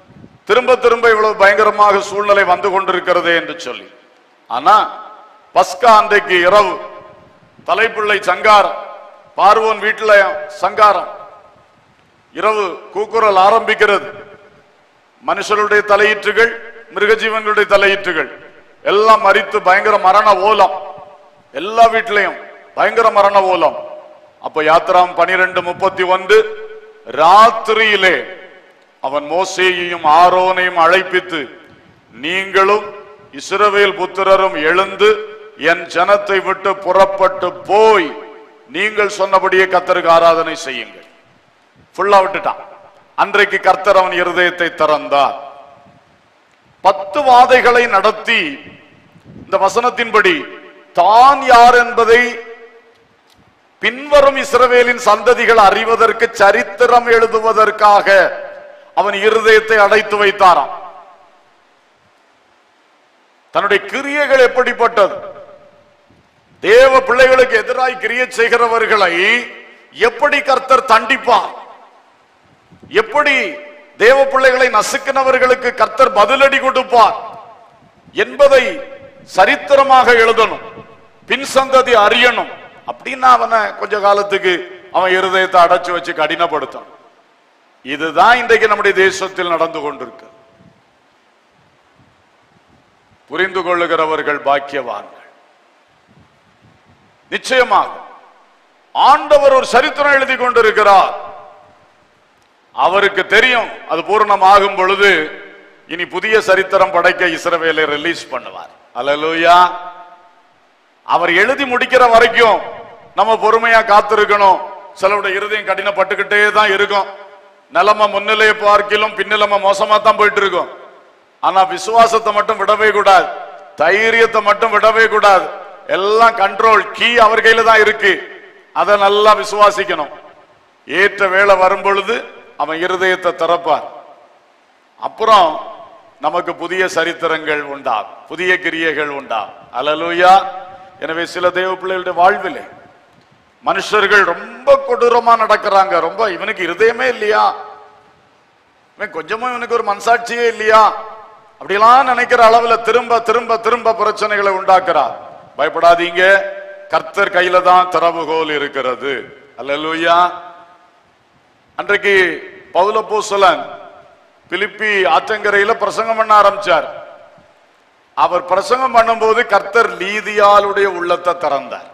திரும்ப திரும்ப இவ்வளவு பயங்கரமாக சூழ்நிலை வந்து கொண்டிருக்கிறதே என்று சொல்லி. ஆனா பஸ்கா அன்றைக்கு இரவு தலைப்பிள்ளை சங்காரம், பார்வோன் வீட்டுல சங்காரம், இரவு கூக்குரல் ஆரம்பிக்கிறது. மனுஷருடைய தலையீற்றுகள், மிருகஜீவன்களுடைய தலையீற்றுகள் எல்லாம் மரித்து பயங்கர மரண ஓலம், எல்லா வீட்டிலையும் பயங்கர மரண ஓலம். அப்ப யாத்திராம் பனிரெண்டு முப்பத்தி ஒன்று ராத்திரியிலே அவன் மோசேயையும் ஆரோனையும் அழைப்பித்து, நீங்களும் இஸ்ரவேல் புத்திரரும் எழுந்து என் ஜனத்தை விட்டு புறப்பட்டு போய் நீங்கள் சொன்னபடியே கர்த்தருக்கு ஆராதனை செய்யுங்கள். ஃபுல்லா விட்டுட்டான். அன்றைக்கு கர்த்தர் அவன் இருதயத்தை திறந்தார். பத்து வாதைகளை நடத்தி இந்த வசனத்தின்படி தான் யார் என்பதை பின்வரும் இஸ்ரவேலின் சந்ததிகள் அறிவதற்கு சரித்திரம் எழுதுவதற்காக அவன் இருதயத்தை அடைத்து வைத்தாராம். தன்னுடைய கிரியைகள் எப்படிப்பட்டது, தேவ பிள்ளைகளுக்கு எதிராய் கிரியை செய்கிறவர்களை எப்படி கர்த்தர் தண்டிப்பார், எப்படி தேவ பிள்ளைகளை நசுக்கினவர்களுக்கு கர்த்தர் பதிலடி கொடுப்பார் என்பதை சரித்திரமாக எழுதணும், பின் சந்ததி அறியணும். அப்படின்னா அவனை கொஞ்ச காலத்துக்கு அவன் இருதயத்தை அடைச்சு வச்சு கடினப்படுத்தணும். இதுதான் இன்றைக்கு நம்முடைய தேசத்தில் நடந்து கொண்டிருக்கு. புரிந்து கொள்ளுகிறவர்கள் பாக்கியவான்கள். நிச்சயமாக ஆண்டவர் ஒரு சரித்திரம் எழுதி கொண்டிருக்கிறார். அவருக்கு தெரியும் அது பூரணமாகும் பொழுது இனி புதிய சரித்திரம் படைக்க இஸ்ரவேலை ரிலீஸ் பண்ணுவார். அல்லேலூயா. அவர் எழுதி முடிக்கிற வரைக்கும் நம்ம பொறுமையா காத்திருக்கணும். சிலருடைய இருதயம் கடினப்பட்டுக்கிட்டே தான் இருக்கும். நிலைமை முன்னிலையை பார்க்கிலும் பின்னிலைமை மோசமா தான் போயிட்டு இருக்கும். ஆனா விசுவாசத்தை மட்டும் விடவே கூடாது, தைரியத்தை மட்டும் விடவே கூடாது. எல்லாம் கண்ட்ரோல் கீ அவர் கையில தான் இருக்கு. அதை நல்லா விசுவாசிக்கணும். ஏற்ற வேளை வரும் பொழுது அவன் இருதயத்தை திறப்பார். அப்புறம் நமக்கு புதிய சரித்திரங்கள் உண்டாகும், புதிய கிரியைகள் உண்டாகும். அல்லேலூயா. எனவே சில தேவ பிள்ளைகளுடைய வாழ்விலே மனுஷர்கள் ரொம்ப கொடூரமா நடக்கிறாங்க. ரொம்ப இவனுக்கு இருதயமே இல்லையா, இவன் கொஞ்சமும் இவனுக்கு ஒரு மனசாட்சியே இல்லையா, அப்படிலாம் நினைக்கிற அளவுல திரும்ப திரும்ப திரும்ப பிரச்சனைகளை உண்டாக்குறார். பயப்படாதீங்க, கர்த்தர் கையில தான் திறவுகோல் இருக்கிறது. அல்லேலூயா. அன்றைக்கு பவுல் அப்போஸ்தலன் பிலிப்பி ஆற்றங்கரையில பிரசங்கம் பண்ண ஆரம்பிச்சார். அவர் பிரசங்கம் பண்ணும்போது கர்த்தர் லீதியாளுடைய உள்ளத்தை திறந்தார்.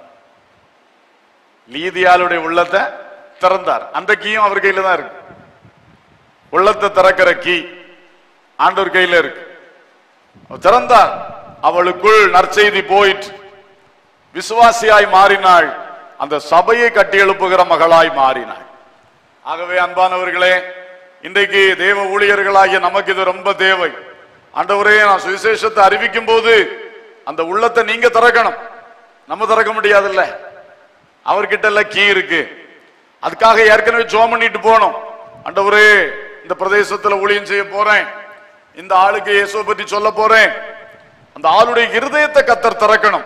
லீதியாளுடைய உள்ளத்தை திறந்தார். அந்த கீயும் அவர் கையில தான் இருக்கு. உள்ளத்தை திறக்கிற கீ ஆண்டவர் கையில இருக்கு. திறந்தார். அவளுக்குள் நற்செய்தி போயிட்டு விசுவாசியாய் மாறினாள். அந்த சபையை கட்டி எழுப்புகிற மகளாய் மாறினாள். ஆகவே அன்பானவர்களே, இன்றைக்கு தேவ ஊழியர்களாகிய நமக்கு இது ரொம்ப தேவை. ஆண்டவரே, நான் சுவிசேஷத்தை அறிவிக்கும் போது அந்த உள்ளத்தை நீங்க திறக்கணும். நம்ம திறக்க முடியாதுல்ல, அவர்கிட்ட எல்லாம் கீ இருக்கு. அதுக்காக ஏற்கனவே ஜெபம் பண்ணிட்டு போனோம். ஆண்டவரே, இந்த பிரதேசத்துல ஊழியம் செய்ய போறேன், இந்த ஆளுக்கு இயேசுவை பற்றி சொல்ல போறேன். அந்த ஆளுடைய இருதயத்தை கர்த்தர் திறக்கணும்.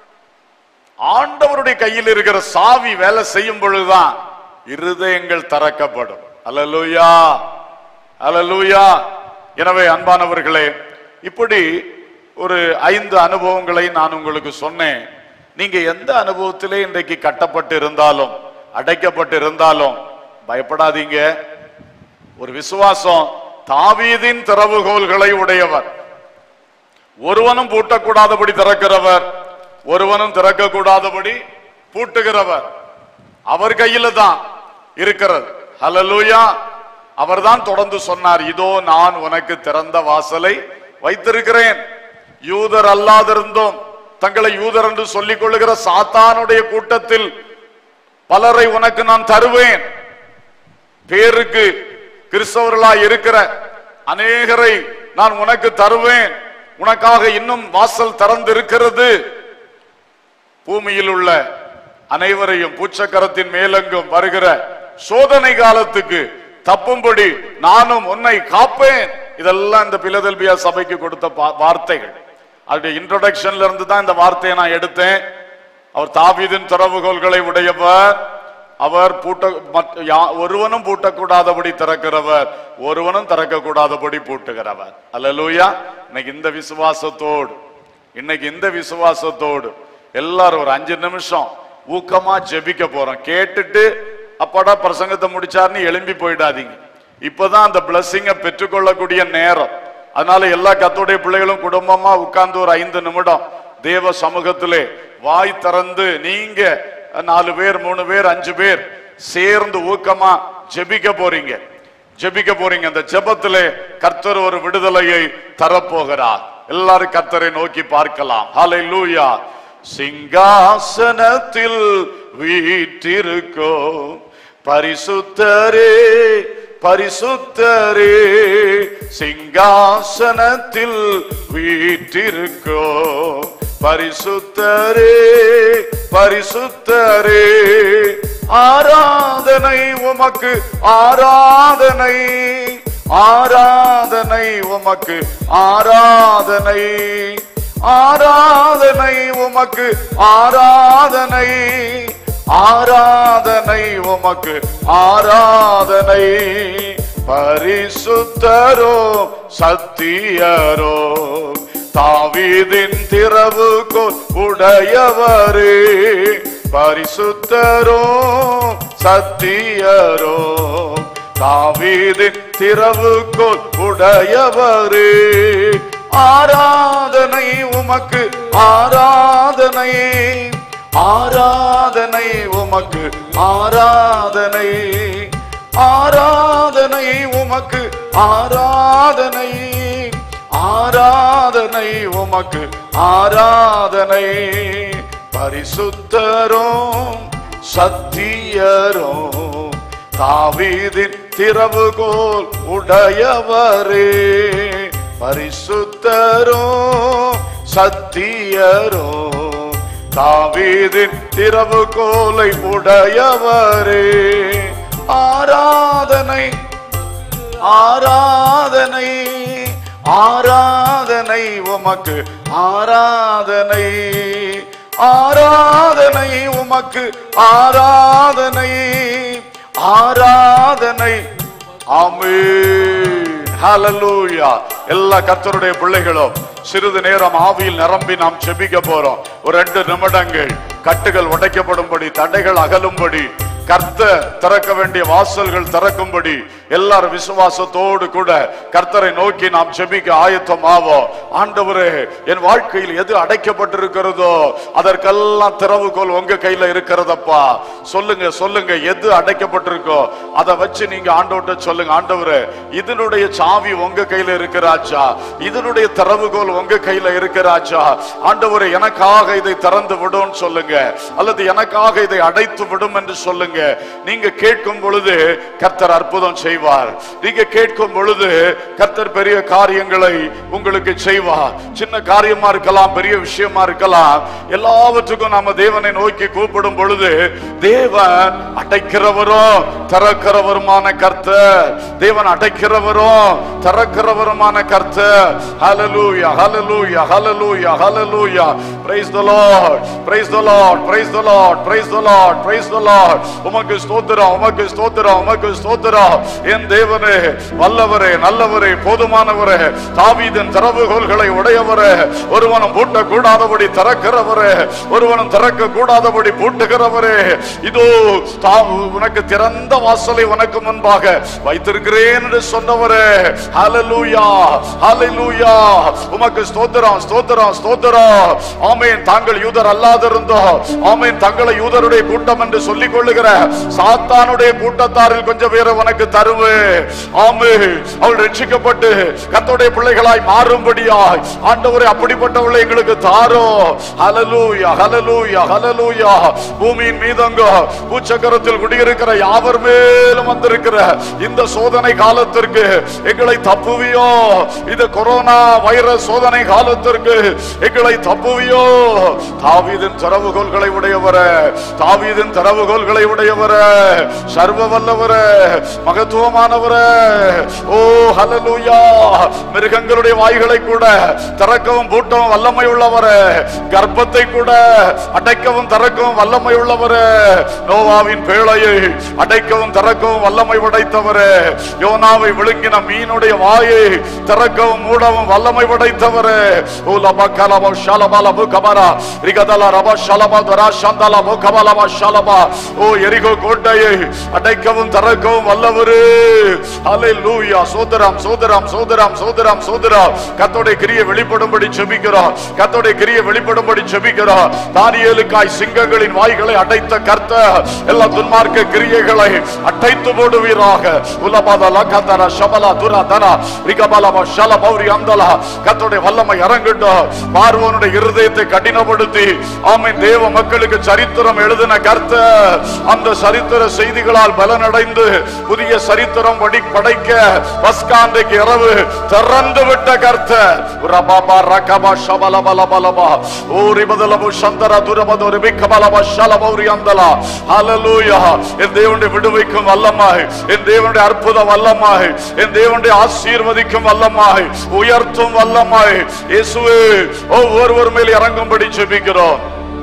ஆண்டவருடைய கையில் இருக்கிற சாவி வேலை செய்யும் பொழுதுதான் இருதயங்கள் திறக்கப்படும். அல்லேலூயா, அல்லேலூயா. எனவே அன்பானவர்களே, இப்படி ஒரு ஐந்து அனுபவங்களை நான் உங்களுக்கு சொன்னேன். நீங்க எந்த அனுபவத்திலே இன்றைக்கு கட்டப்பட்டு இருந்தாலும் அடைக்கப்பட்டு இருந்தாலும் பயப்படாதீங்க. ஒரு விசுவாசம் தாவீதின் திறவுகோல்களை உடையவர், ஒருவனும் பூட்டக்கூடாதபடி திறக்கிறவர், ஒருவனும் திறக்க கூடாதபடி பூட்டுகிறவர். அவர் கையில தான் இருக்கிறது. ஹல்லேலூயா. அவர்தான் தொடர்ந்து சொன்னார், இதோ நான் உனக்கு திறந்த வாசலை வைத்திருக்கிறேன். யூதர் அல்லாதிருந்தோம் தங்களை யூதர் என்று சொல்லிக் கொள்ளுகிற சாத்தானுடைய கூட்டத்தில் பலரை உனக்கு நான் தருவேன். பேருக்கு கிறிஸ்தவர்களாய் இருக்கிற அநேகரை நான் உனக்கு தருவேன். உனக்காக இன்னும் வாசல் திறந்திருக்கிறது. பூமியில் உள்ள அனைவரையும் பூச்சக்கரத்தின் மேலெங்கும் வருகிற சோதனை காலத்துக்கு தப்பும்படி நானும் உன்னை காப்பேன். இதெல்லாம் இந்த பிலதெல்பியா சபைக்கு கொடுத்த வார்த்தைகள். அவருடைய இன்ட்ரோடக்ஷன்ல இருந்து தான் இந்த வார்த்தையை நான் எடுத்தேன். அவர் தாவீதின் திறவுகோல்களை உடையவர், அவர் பூட்ட மற்ற யா- ஒருவனும் பூட்டக்கூடாதபடி திறக்கிறவர், ஒருவனும் திறக்க கூடாதபடி பூட்டுகிறவர். அல்லேலூயா. இன்னைக்கு இந்த விசுவாசத்தோடு இன்னைக்கு இந்த விசுவாசத்தோடு எல்லாரும் ஒரு அஞ்சு நிமிஷம் ஊக்கமா ஜெபிக்க போறோம். கேட்டுட்டு அப்பாடா பிரசங்கத்தை முடிச்சாருன்னு எழும்பி போயிடாதீங்க. இப்பதான் அந்த பிளஸிங்கை பெற்றுக்கொள்ளக்கூடிய நேரம். அதனால எல்லா கர்த்தருடைய பிள்ளைகளும் குடும்பமா உட்கார்ந்து ஒரு ஐந்து நிமிடம் தேவ சமூகத்திலே வாய் திறந்து நீங்க நாலு பேர் மூணு பேர் அஞ்சு பேர் சேர்ந்து ஊக்கமா ஜெபிக்க போறீங்க ஜெபிக்க போறீங்க அந்த ஜெபத்திலே கர்த்தர் ஒரு விடுதலையை தரப்போகிறார். எல்லாரும் கர்த்தரை நோக்கி பார்க்கலாம். ஹல்லேலூயா. சிங்காசனத்தில் வீற்றிருக்கோ பரிசுத்தரே பரிசுத்தரே, சிங்காசனத்தில் வீற்றிருக்கோ பரிசுத்தரே பரிசுத்தரே, ஆராதனை உமக்கு ஆராதனை ஆராதனை உமக்கு ஆராதனை ஆராதனை உமக்கு ஆராதனை ஆராதனை உமக்கு ஆராதனை, பரிசுத்தரோ சத்தியரோ தாவீதின் திறவுகோல் உடையவரே, பரிசுத்தரோ சத்தியரோ தாவீதின் திறவுகோல் உடையவரே, ஆராதனை உமக்கு ஆராதனை ஆராதனை உமக்கு ஆராதனை ஆராதனை உமக்கு ஆராதனை ஆராதனை உமக்கு ஆராதனை, பரிசுத்தரோ சத்தியரோ தாவீதின் திறவுகோல் உடையவரே, பரிசுத்தரோ சத்தியரோ தாவீதின் திறவுகோலை உடையவரே, ஆராதனை ஆராதனை ஆராதனை உமக்கு ஆராதனை ஆராதனை உமக்கு ஆராதனை ஆராதனை. ஆமென். ஹல்லேலூயா. எல்லா கர்த்தருடைய பிள்ளைகளும் சிறிது நேரம் ஆவியில் நிரம்பி நாம் ஜெபிக்க போறோம். ஒரு ரெண்டு நிமிடங்கள் கட்டுகள் உடைக்கப்படும்படி, தடைகள் அகலும்படி, கர்த்தர் திறக்க வேண்டிய வாசல்கள் திறக்கும்படி எல்லாரும் விசுவாசத்தோடு கூட கர்த்தரை நோக்கி நாம் ஜெபிக்க ஆயத்தமாவோம். ஆண்டவரே, என் வாழ்க்கையில் எது அடைக்கப்பட்டிருக்கிறதோ அதற்கெல்லாம் திறவுகோல் உங்க கையில இருக்கிறதப்பா. சொல்லுங்க சொல்லுங்க, எது அடைக்கப்பட்டிருக்கோ அதை வச்சு நீங்க ஆண்டவர்கிட்ட சொல்லுங்க. ஆண்டவரே, இதனுடைய சாவி உங்க கையில இருக்கிறாச்சா, இதனுடைய திறவுகோல் உங்க கையில இருக்கிறாச்சா. ஆண்டவரே, எனக்காக இதை திறந்து விடும் சொல்லுங்க, அல்லது எனக்காக இதை அடைத்து விடும் என்று சொல்லுங்க. நீங்க கேட்கும் பொழுது கர்த்தர் அற்புதம் செய்வார். நீங்க கேட்கும் பொழுது கர்த்தர் பெரிய காரியங்களை உங்களுக்கு செய்வார். சின்ன காரியமா இருக்கலாம், பெரிய விஷயமா இருக்கலாம், எல்லாவற்றுக்கும் நாம தேவனை நோக்கி கூப்பிடும் பொழுது தேவன் அடைக்கிறவரும் திறக்கிறவருமான கர்த்தர். தேவன் அடைக்கிறவரும் திறக்கிறவருமான கர்த்தர். ஹல்லேலூயா ஹல்லேலூயா ஹல்லேலூயா ஹல்லேலூயா. Praise the Lord, praise the Lord, praise the Lord, praise the Lord, praise the Lord. உமக்கு ஸ்தோத்திரம், உமக்கு ஸ்தோத்திரம், உமக்கு ஸ்தோத்திரம். என் தேவனே, வல்லவரே, நல்லவரே, போதுமானவரே, தாவீதின் திறவுகோல்களை உடையவரே, ஒருவனும் பூட்ட கூடாதபடி திறக்கிறவரே, ஒருவனும் திறக்க கூடாதபடி பூட்டுகிறவரே, இதோ உனக்கு திறந்த வாசலை உனக்கு முன்பாக வைத்திருக்கிறேன் என்று சொன்னவரே. ஹல்லேலூயா ஹல்லேலூயா. உமக்கு ஸ்தோத்திரம் ஸ்தோத்திரம் ஸ்தோத்திரம். ஆமென். தாங்கள் யூதர் அல்லாதிருந்தோம், ஆமென், தங்களை யூதருடைய கூட்டம் என்று சொல்லிக் கொள்ளுகிற சாத்தானுடைய கூட்டத்தாரில் கொஞ்சம் பேரை உனக்கு தருவே. ஆமென். அவள் ரட்சிக்கப்பட்டு கர்த்தருடைய பிள்ளைகளாய் மாறும்படியாய் ஆண்டவரே அப்படிப்பட்டவளை எங்களுக்கு தாரோ. ஹல்லேலூயா ஹல்லேலூயா ஹல்லேலூயா. பூமியின் மீதங்க பூச்சக்கரத்தில் குடியிருக்கிற யாவர் மேலும் வந்திருக்கிற இந்த சோதனை காலத்திற்கு எங்களை தப்புவியோ. இது கொரோனா வைரஸ் சோதனை காலத்திற்கு எங்களை தப்புவியோ. தாவீதின் திறவுகோல்களை உடையவரே, தாவீதின் திறவுகோல்களை உடையவரே, சர்வ வல்லவரே, மகத்துவ மகத்துவமானவரே. ஓ ஹல்லேலூயா. மிருகங்களுடைய வாய்களை கூட திறக்கவும் பூட்டவும் வல்லமை உள்ளவரே. கர்ப்பத்தை கூட அடைக்கவும் திறக்கவும் வல்லமை உள்ளவரே. நோவாவின் பேழையை அடைக்கவும் திறக்கவும் வல்லமை படைத்தவரே. யோனாவை விழுங்கின மீனுடைய வாயை திறக்கவும் மூடவும் வல்லமை படைத்தவரே. ஓ லபகலப ஷலபலபு கபரா ரிகதல ரப ஷலபதரா ஷந்தலபு கபலப ஷலபா. ஓ எரிகோ கோட்டையை அடைக்கவும் திறக்கவும் வல்லவரே. ஹல்லேலூயா. சோதரம் சோதரம் சோதரம் சோதரம் சோதரம். கர்த்தருடைய கிரியை வெளிப்படும்படி ஜெபிக்கிறோம். கர்த்தருடைய கிரியை வெளிப்படும்படி ஜெபிக்கிறோம். தானியேலுக்காய் சிங்கங்களின் வாய்களை அடைத்த கர்த்தர் எல்லா துன்மார்க்க கிரியைகளை அடைத்து போடுவீராக. உலபதல கதர ஷபல துரதன ரிகபலப ஷலபௌரி அந்தல. கர்த்தருடைய வல்லமை இறங்கட்டும். பார்வோனுடைய இருதயத்தை கடினப்படுத்தி ஆமென் தேவ மக்களுக்கு சரித்திரம் எழுதின கர்த்தர் அந்த சரித்திர செய்திகளால் பலனடைந்து புதிய சரித்திரம் படைக்க பஸ்காண்டைக்கு இரவு திறந்து விட்ட கர்த்தர். ரபபா ரகபா ஷபலபலபலபா ஓரி பதலபு சந்தர துரபது ரிபிகபலப ஷலபௌரி அந்தலா. ஹல்லேலூயா. என் தேவனுடைய விடுவிக்கும் வல்லமாய், என் தேவனுடைய அற்புத வல்லமாய், என் தேவனுடைய ஆசீர்வதிக்கும் வல்லமாய், உயர்த்தும் வல்லமாய் இயேசுவே ஒவ்வொருவர் மேல் இறங்கும்படி ஜெபிக்கிறோம்.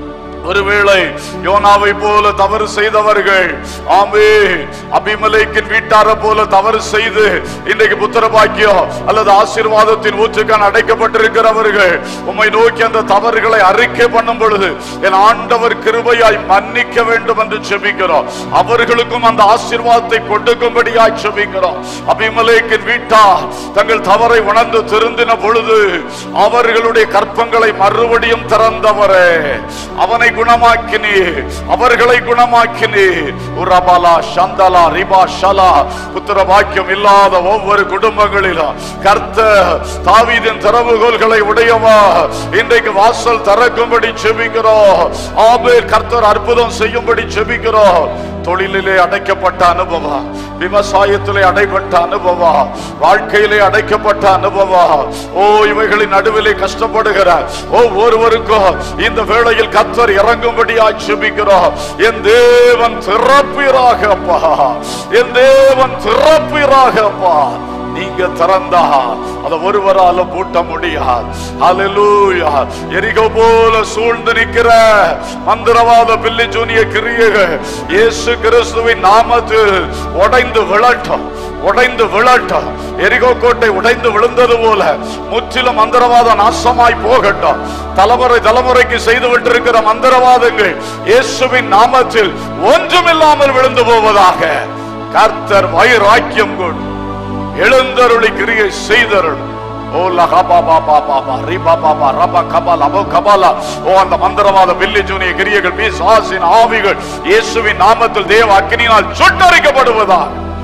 ஒருவேளை யோனாவை போல தவறு செய்தவர்கள் ஆமே அபிமெலேக்கின் வீட்டாரை போல தவறு செய்து இன்றைக்கு புத்திரபாக்கியம் அல்லது ஆசீர்வாதத்தின் ஊற்றுக்கான அடைக்கப்பட்டிருக்கிறவர்கள் உம்மை நோக்கி அந்த தவறுகளை அறிக்கை பண்ணும் பொழுது என் ஆண்டவர் கிருபையாய் மன்னிக்க வேண்டும் என்று ஜெபிக்கிறோம். அவர்களுக்கும் அந்த ஆசீர்வாதத்தை கொடுக்கும்படியாய் ஜெபிக்கிறோம். அபிமெலேக்கின் வீட்டார் தங்கள் தவறை உணர்ந்து திருந்தின பொழுது அவர்களுடைய கற்பங்களை மறுபடியும் திறந்தவரே. அவனை குணமாக்கினே, அவர்களை குணமாக்கினே. உரபலா சந்தலா ரிபா ஷலா. புத்திர பாக்கியம் இல்லாத ஒவ்வொரு குடும்பங்களிலும் கர்த்தர் தாவீதின் திறவுகோல்களை உடையவா இன்றைக்கு வாசல் திறக்கும்படி ஜெபிக்கிறோம். ஆமென். கர்த்தர் அற்புதம் செய்யும்படி ஜெபிக்கிறோம். தொழிலிலே அடைக்கப்பட்ட அனுபவம், விவசாயத்திலே அடைப்பட்ட அனுபவம், வாழ்க்கையிலே அடைக்கப்பட்ட அனுபவம், ஓ இவைகளின் நடுவிலே கஷ்டப்படுகிற ஒவ்வொருவருக்கும் இந்த வேளையில் கர்த்தர் இறங்கும்படியாய் ஜெபிக்கிறோம். என் தேவன் திறப்பீராக அப்பா, என் தேவன் திறப்பீராக அப்பா. நீங்க திறந்தா அதை ஒருவராலும் பூட்ட முடியாது. ஹல்லேலூயா. எரிகோ போல சூழ்ந்து நிற்கிற மந்திரவாத பில்லி ஜூனிய கிரியைகள் இயேசு கிறிஸ்துவின் நாமத்தில் உடைந்து விழட்டும், உடைந்து விழட்டும். எரிகோ கோட்டை உடைந்து விழுந்தது போல முற்றிலும் மந்திரவாத நாசமாய் போகட்டும். தலைமுறை தலைமுறைக்கு செய்து விட்டிருக்கிற மந்திரவாதங்கள் இயேசுவின் நாமத்தில் ஒன்றுமில்லாமல் விழுந்து போவதாக. கர்த்தர் வைராக்கியம் கொண்டு எழுந்தருளி கிரியை செய்தருள். ஓ லகபாபா பாபா ரிபா பாபா ரபா கபால அபோ கபால. ஓ அந்த மந்திரவாத பில்லி ஜூனிய கிரியைகள் பிசாசின் ஆவிகள் இயேசுவின் நாமத்தில் தேவ அக்கினியால் சுட்டரிக்கப்படுவதா,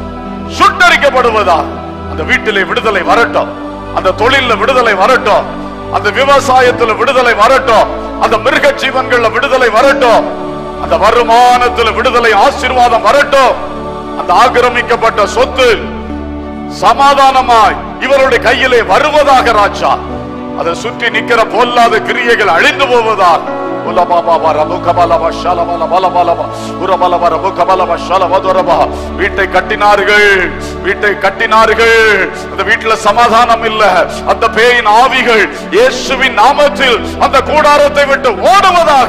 சுட்டரிக்கப்படுவதா. அந்த வீட்டிலே விடுதலை வரட்டும், அந்த தொழில விடுதலை வரட்டும், அந்த விவசாயத்துல விடுதலை வரட்டும், அந்த மிருக ஜீவன்கள்ல விடுதலை வரட்டும், அந்த வருமானத்துல விடுதலை ஆசீர்வாதம் வரட்டும். அந்த ஆக்கிரமிக்கப்பட்ட சொத்து சமாதானமாய் இவருடைய கையிலே வருவதாக ராஜா. அதை சுற்றி நிற்கிற பொல்லாத கிரியைகள் அழிந்து போவதாக. வீட்டை கட்டினார்கள், வீட்டை கட்டினார்கள், அந்த வீட்டில் சமாதானம் இல்ல. அந்த பேயின் ஆவிகள் இயேசுவின் நாமத்தில் அந்த கூடாரத்தை விட்டு ஓடுவதாக.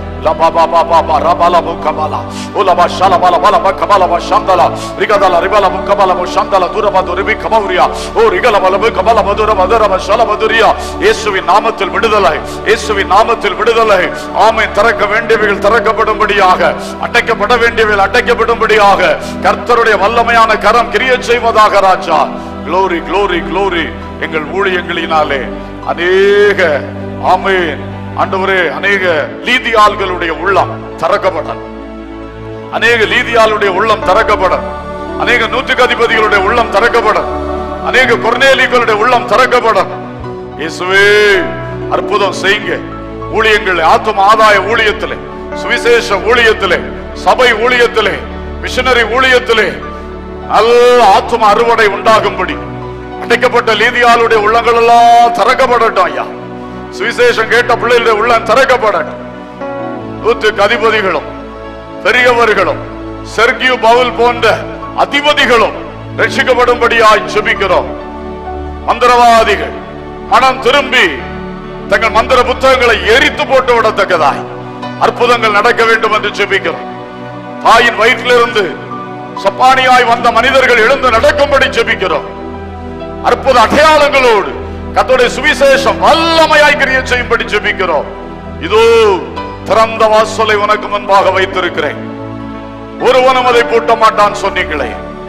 இயேசுவின் நாமத்தில் விடுதலை, இயேசுவின் நாமத்தில் விடுதலை. ஆமென். திறக்க வேண்டியவைகள் திறக்கப்படும்படியாக, அடைக்கப்பட வேண்டியவைகள் அடைக்கப்படும்படியாக கர்த்தருடைய வல்லமையான கரம் கிரியை செய்வதாக ராஜா. Glory glory glory. எங்கள் ஊழியங்களினாலே அநேக ஆமென் ஆண்டவரே அநேக லீதியாள்களுடைய உள்ளம் திறக்கப்படும், அநேக லீதியாளுடைய உள்ளம் திறக்கப்படும், அநேக நூற்றுக்கு அதிபதிகளுடைய உள்ளம் திறக்கப்படும், அநேக கொர்நேலிகளுடைய உள்ளம் திறக்கப்படும். இயேசுவே அற்புதம் செய்யுங்க. ஊழியங்கள் ஆத்தும ஆதாய ஊழியத்திலே, சுவிசேஷ ஊழியத்திலே, சபை ஊழியத்திலே, மிஷனரி ஊழியத்திலே நல்ல ஆத்தும அறுவடை உண்டாகும்படி அடைக்கப்பட்ட லீதியாளுடைய உள்ளங்கள் எல்லாம் திறக்கப்படட்டும் ஐயா. சுவிசேஷம் கேட்ட பிள்ளைகளுடைய உள்ளம் திறக்கப்படட்டும். நூற்றுக்கு அதிபதிகளும் பெரியவர்களும் செர்கியு பவுல் போன்ற அதிபதிகளும் ரட்சிக்கப்படும்படியாய் ஜெபிக்கிறோம். மந்திரவாதிகள் மனம் திரும்பி தங்கள் மந்திர புத்தகங்களை எரித்து போட்டு விடத்தக்கதாய் அற்புதங்கள் நடக்க வேண்டும் என்று ஜெபிக்கிறோம். தாயின் வயிற்றிலிருந்து சப்பானியாய் வந்த மனிதர்கள் எழுந்து நடக்கும்படி ஜெபிக்கிறோம். அற்புத அடையாளங்களோடு கர்த்தருடைய சுவிசேஷம் வல்லமையாய் கிரியை செய்யும்படி ஜெபிக்கிறோம். இதோ திறந்த வாசலை உனக்கு முன்பாக வைத்திருக்கிறேன், ஒருவனும் அதை பூட்ட மாட்டான் சொன்னீங்களே.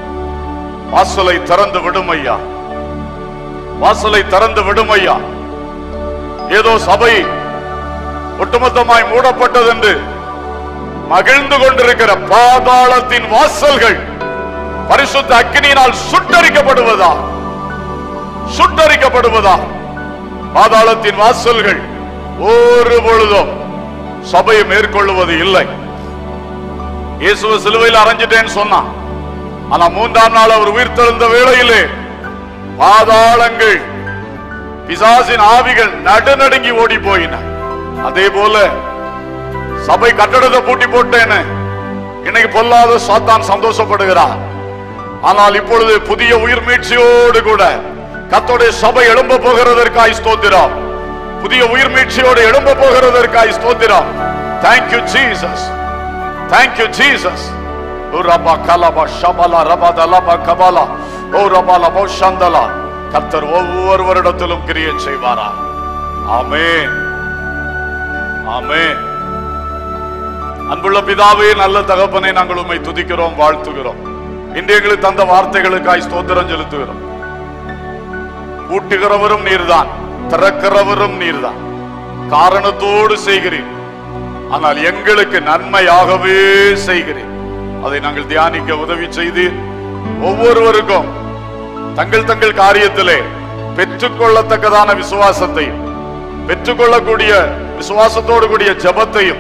வாசலை திறந்து விடும் ஐயா, வாசலை திறந்து விடும் ஐயா. ஏதோ சபை ஒட்டுமொத்தமாய் மூடப்பட்டது என்று மகிழ்ந்து கொண்டிருக்கிற பாதாளத்தின் வாசல்கள் பரிசுத்த அக்கினியினால் சுட்டரிக்கப்படுவதா சுட்டரிக்கப்படுவதா பாதாளத்தின் வாசல்கள் ஒரு பொழுதும் சபையை மேற்கொள்ளுவது இல்லை. இயேசுவை சிலுவையில் அறைஞ்சிட்டேன்னு சொன்னான். ஆனா மூன்றாம் நாள் அவர் உயிர்த்தெழுந்த வேளையிலே பாதாளங்கள், பிசாசின் ஆவிகள் நடுநடுங்கி ஓடி போயின. அதே போல சபை கட்டடத்தை பூட்டி போட்டேன்னு இன்னைக்கு பொல்லாத சாத்தான் சந்தோஷப்படுகிறார். ஆனால் இப்பொழுது புதிய உயிர் மீட்சியோடு கூட கர்த்தருடைய சபை எழும்ப போகிறதற்காய் ஸ்தோத்திரம். புதிய உயிர் மீட்சியோடு எழும்ப போகிறதற்காய் ஸ்தோத்திரம். Thank you Jesus, thank you Jesus. ஓ ரபா கலபா ஷபலா ரபா தலபா கபலா ஓ ரபா லபோ ஷந்தலா. கர்த்தர் ஒவ்வொரு வருடத்திலும் கிரியை செய்வாரா. ஆமென், ஆமென். அன்புள்ள பிதாவே, நல்ல தகப்பனை நாங்கள் உம்மை துதிக்கிறோம், வாழ்த்துகிறோம். இன்று எங்களுக்கு தந்த வார்த்தைகளுக்காய் ஸ்தோத்திரம் செலுத்துகிறோம். பூட்டுகிறவரும் நீர்தான், திறக்கிறவரும் நீர்தான். காரணத்தோடு செய்கிறேன், ஆனால் எங்களுக்கு நன்மையாகவே செய்கிறேன். அதை நாங்கள் தியானிக்க உதவி செய்து ஒவ்வொருவருக்கும் தங்கள் தங்கள் காரியத்திலே பெற்றுக்கொள்ளத்தக்கதான விசுவாசத்தையும், பெற்றுக்கொள்ளக்கூடிய விசுவாசத்தோடு கூடிய ஜெபத்தையும்,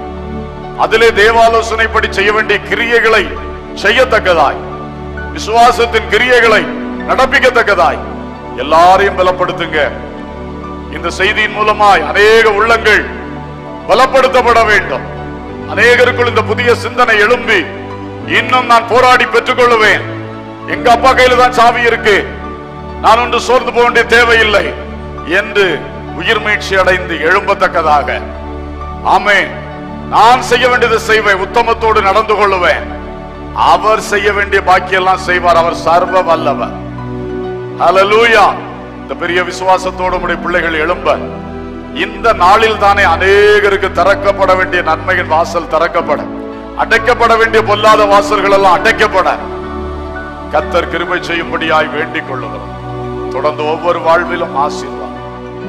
அதிலே தேவாலோசனைப்படி செய்ய வேண்டிய கிரியைகளை செய்யத்தக்கதாய், விசுவாசத்தின் கிரியைகளை நடப்பிக்கத்தக்கதாய் எல்லாரையும் பலப்படுத்துங்க. இந்த செய்தியின் மூலமாய் அநேக உள்ளங்கள் பலப்படுத்தப்பட வேண்டும். அநேகருக்குள் இந்த புதிய சிந்தனை எழும்பி, இன்னும் நான் போராடி பெற்றுக் கொள்ளுவேன், எங்க அப்பா கையில தான் சாவி இருக்கு, நான் ஒன்று சோர்ந்து போக வேண்டிய தேவையில்லை என்று உயிர் மீட்சி அடைந்து எழும்பத்தக்கதாக. ஆமென். நான் செய்ய வேண்டியதை செய்வேன், உத்தமத்தோடு நடந்து கொள்ளுவேன். அவர் செய்ய வேண்டிய பாக்கியெல்லாம் செய்வார். அவர் சர்வ வல்லவர். ஹல்லேலூயா. இந்த பெரிய விசுவாசத்தோடு உடைய பிள்ளைகள் எழும்ப இந்த நாளில் தானே அநேகருக்கு திறக்கப்பட வேண்டிய நன்மையின் வாசல் திறக்கப்பட, அடைக்கப்பட வேண்டிய பொல்லாத வாசல்கள் எல்லாம் அடைக்கப்பட கர்த்தர் கிருபை செய்யும்படியாய் வேண்டிக் கொள்ளுகிறோம். தொடர்ந்து ஒவ்வொரு வாழ்விலும் ஆசீர்வாதம்,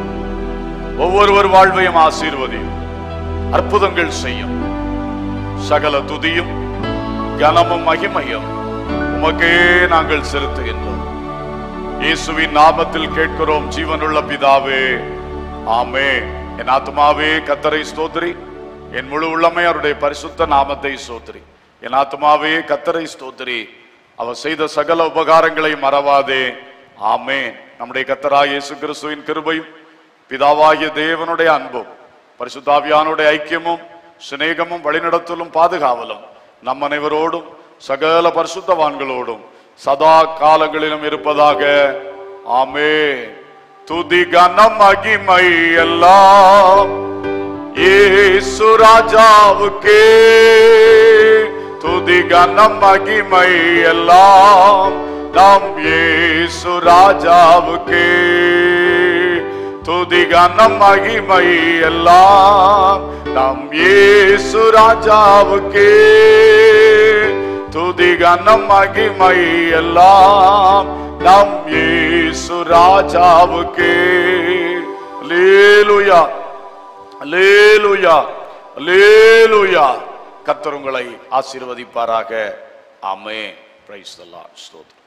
ஒவ்வொருவர் வாழ்வையும் ஆசீர்வதியும், அற்புதங்கள் செய்யும். சகல துதியும் கனமும் மகிமையும் உமக்கே நாங்கள் செலுத்துகின்றோம். இயேசுவின் நாமத்தில் கேட்கிறோம் ஜீவனுள்ள பிதாவே, ஆமென். என் ஆத்துமாவே கர்த்தரை ஸ்தோத்திரி, என் முழு உள்ளமே அவருடைய பரிசுத்த நாமத்தை ஸ்தோத்திரி. என் ஆத்துமாவே கர்த்தரை ஸ்தோத்திரி, அவர் செய்த சகல உபகாரங்களை மறவாதே. ஆமென். நம்முடைய கர்த்தராகிய இயேசு கிறிஸ்துவின் கிருபையும் பிதாவாகிய தேவனுடைய அன்பும் பரிசுத்த ஆவியானுடைய ஐக்கியமும் சிநேகமும் வழிநடத்தலும் பாதுகாவலும் நம் அனைவரோடும் சகல பரிசுத்தவான்களோடும் சதா காலங்களிலும் இருப்பதாக. ஆமென். துதி கனம் மகிமை எல்லாம் இயேசு ராஜாவுக்கே, துதி கனம் மகிமை எல்லாம் நம் இயேசு ராஜாவுக்கே, துதி கனம் மகிமை எல்லாம் நம் இயேசு ராஜாவுக்கே, துதி கனம் மகிமை எல்லாம் நம் இயேசு ராஜாவுக்கே. அல்லேலூயா, அல்லேலூயா, அல்லேலூயா. கர்த்தர் உங்களை ஆசீர்வதிப்பாராக. ஆமென். Praise the Lord. ஸ்தோத்திரம்.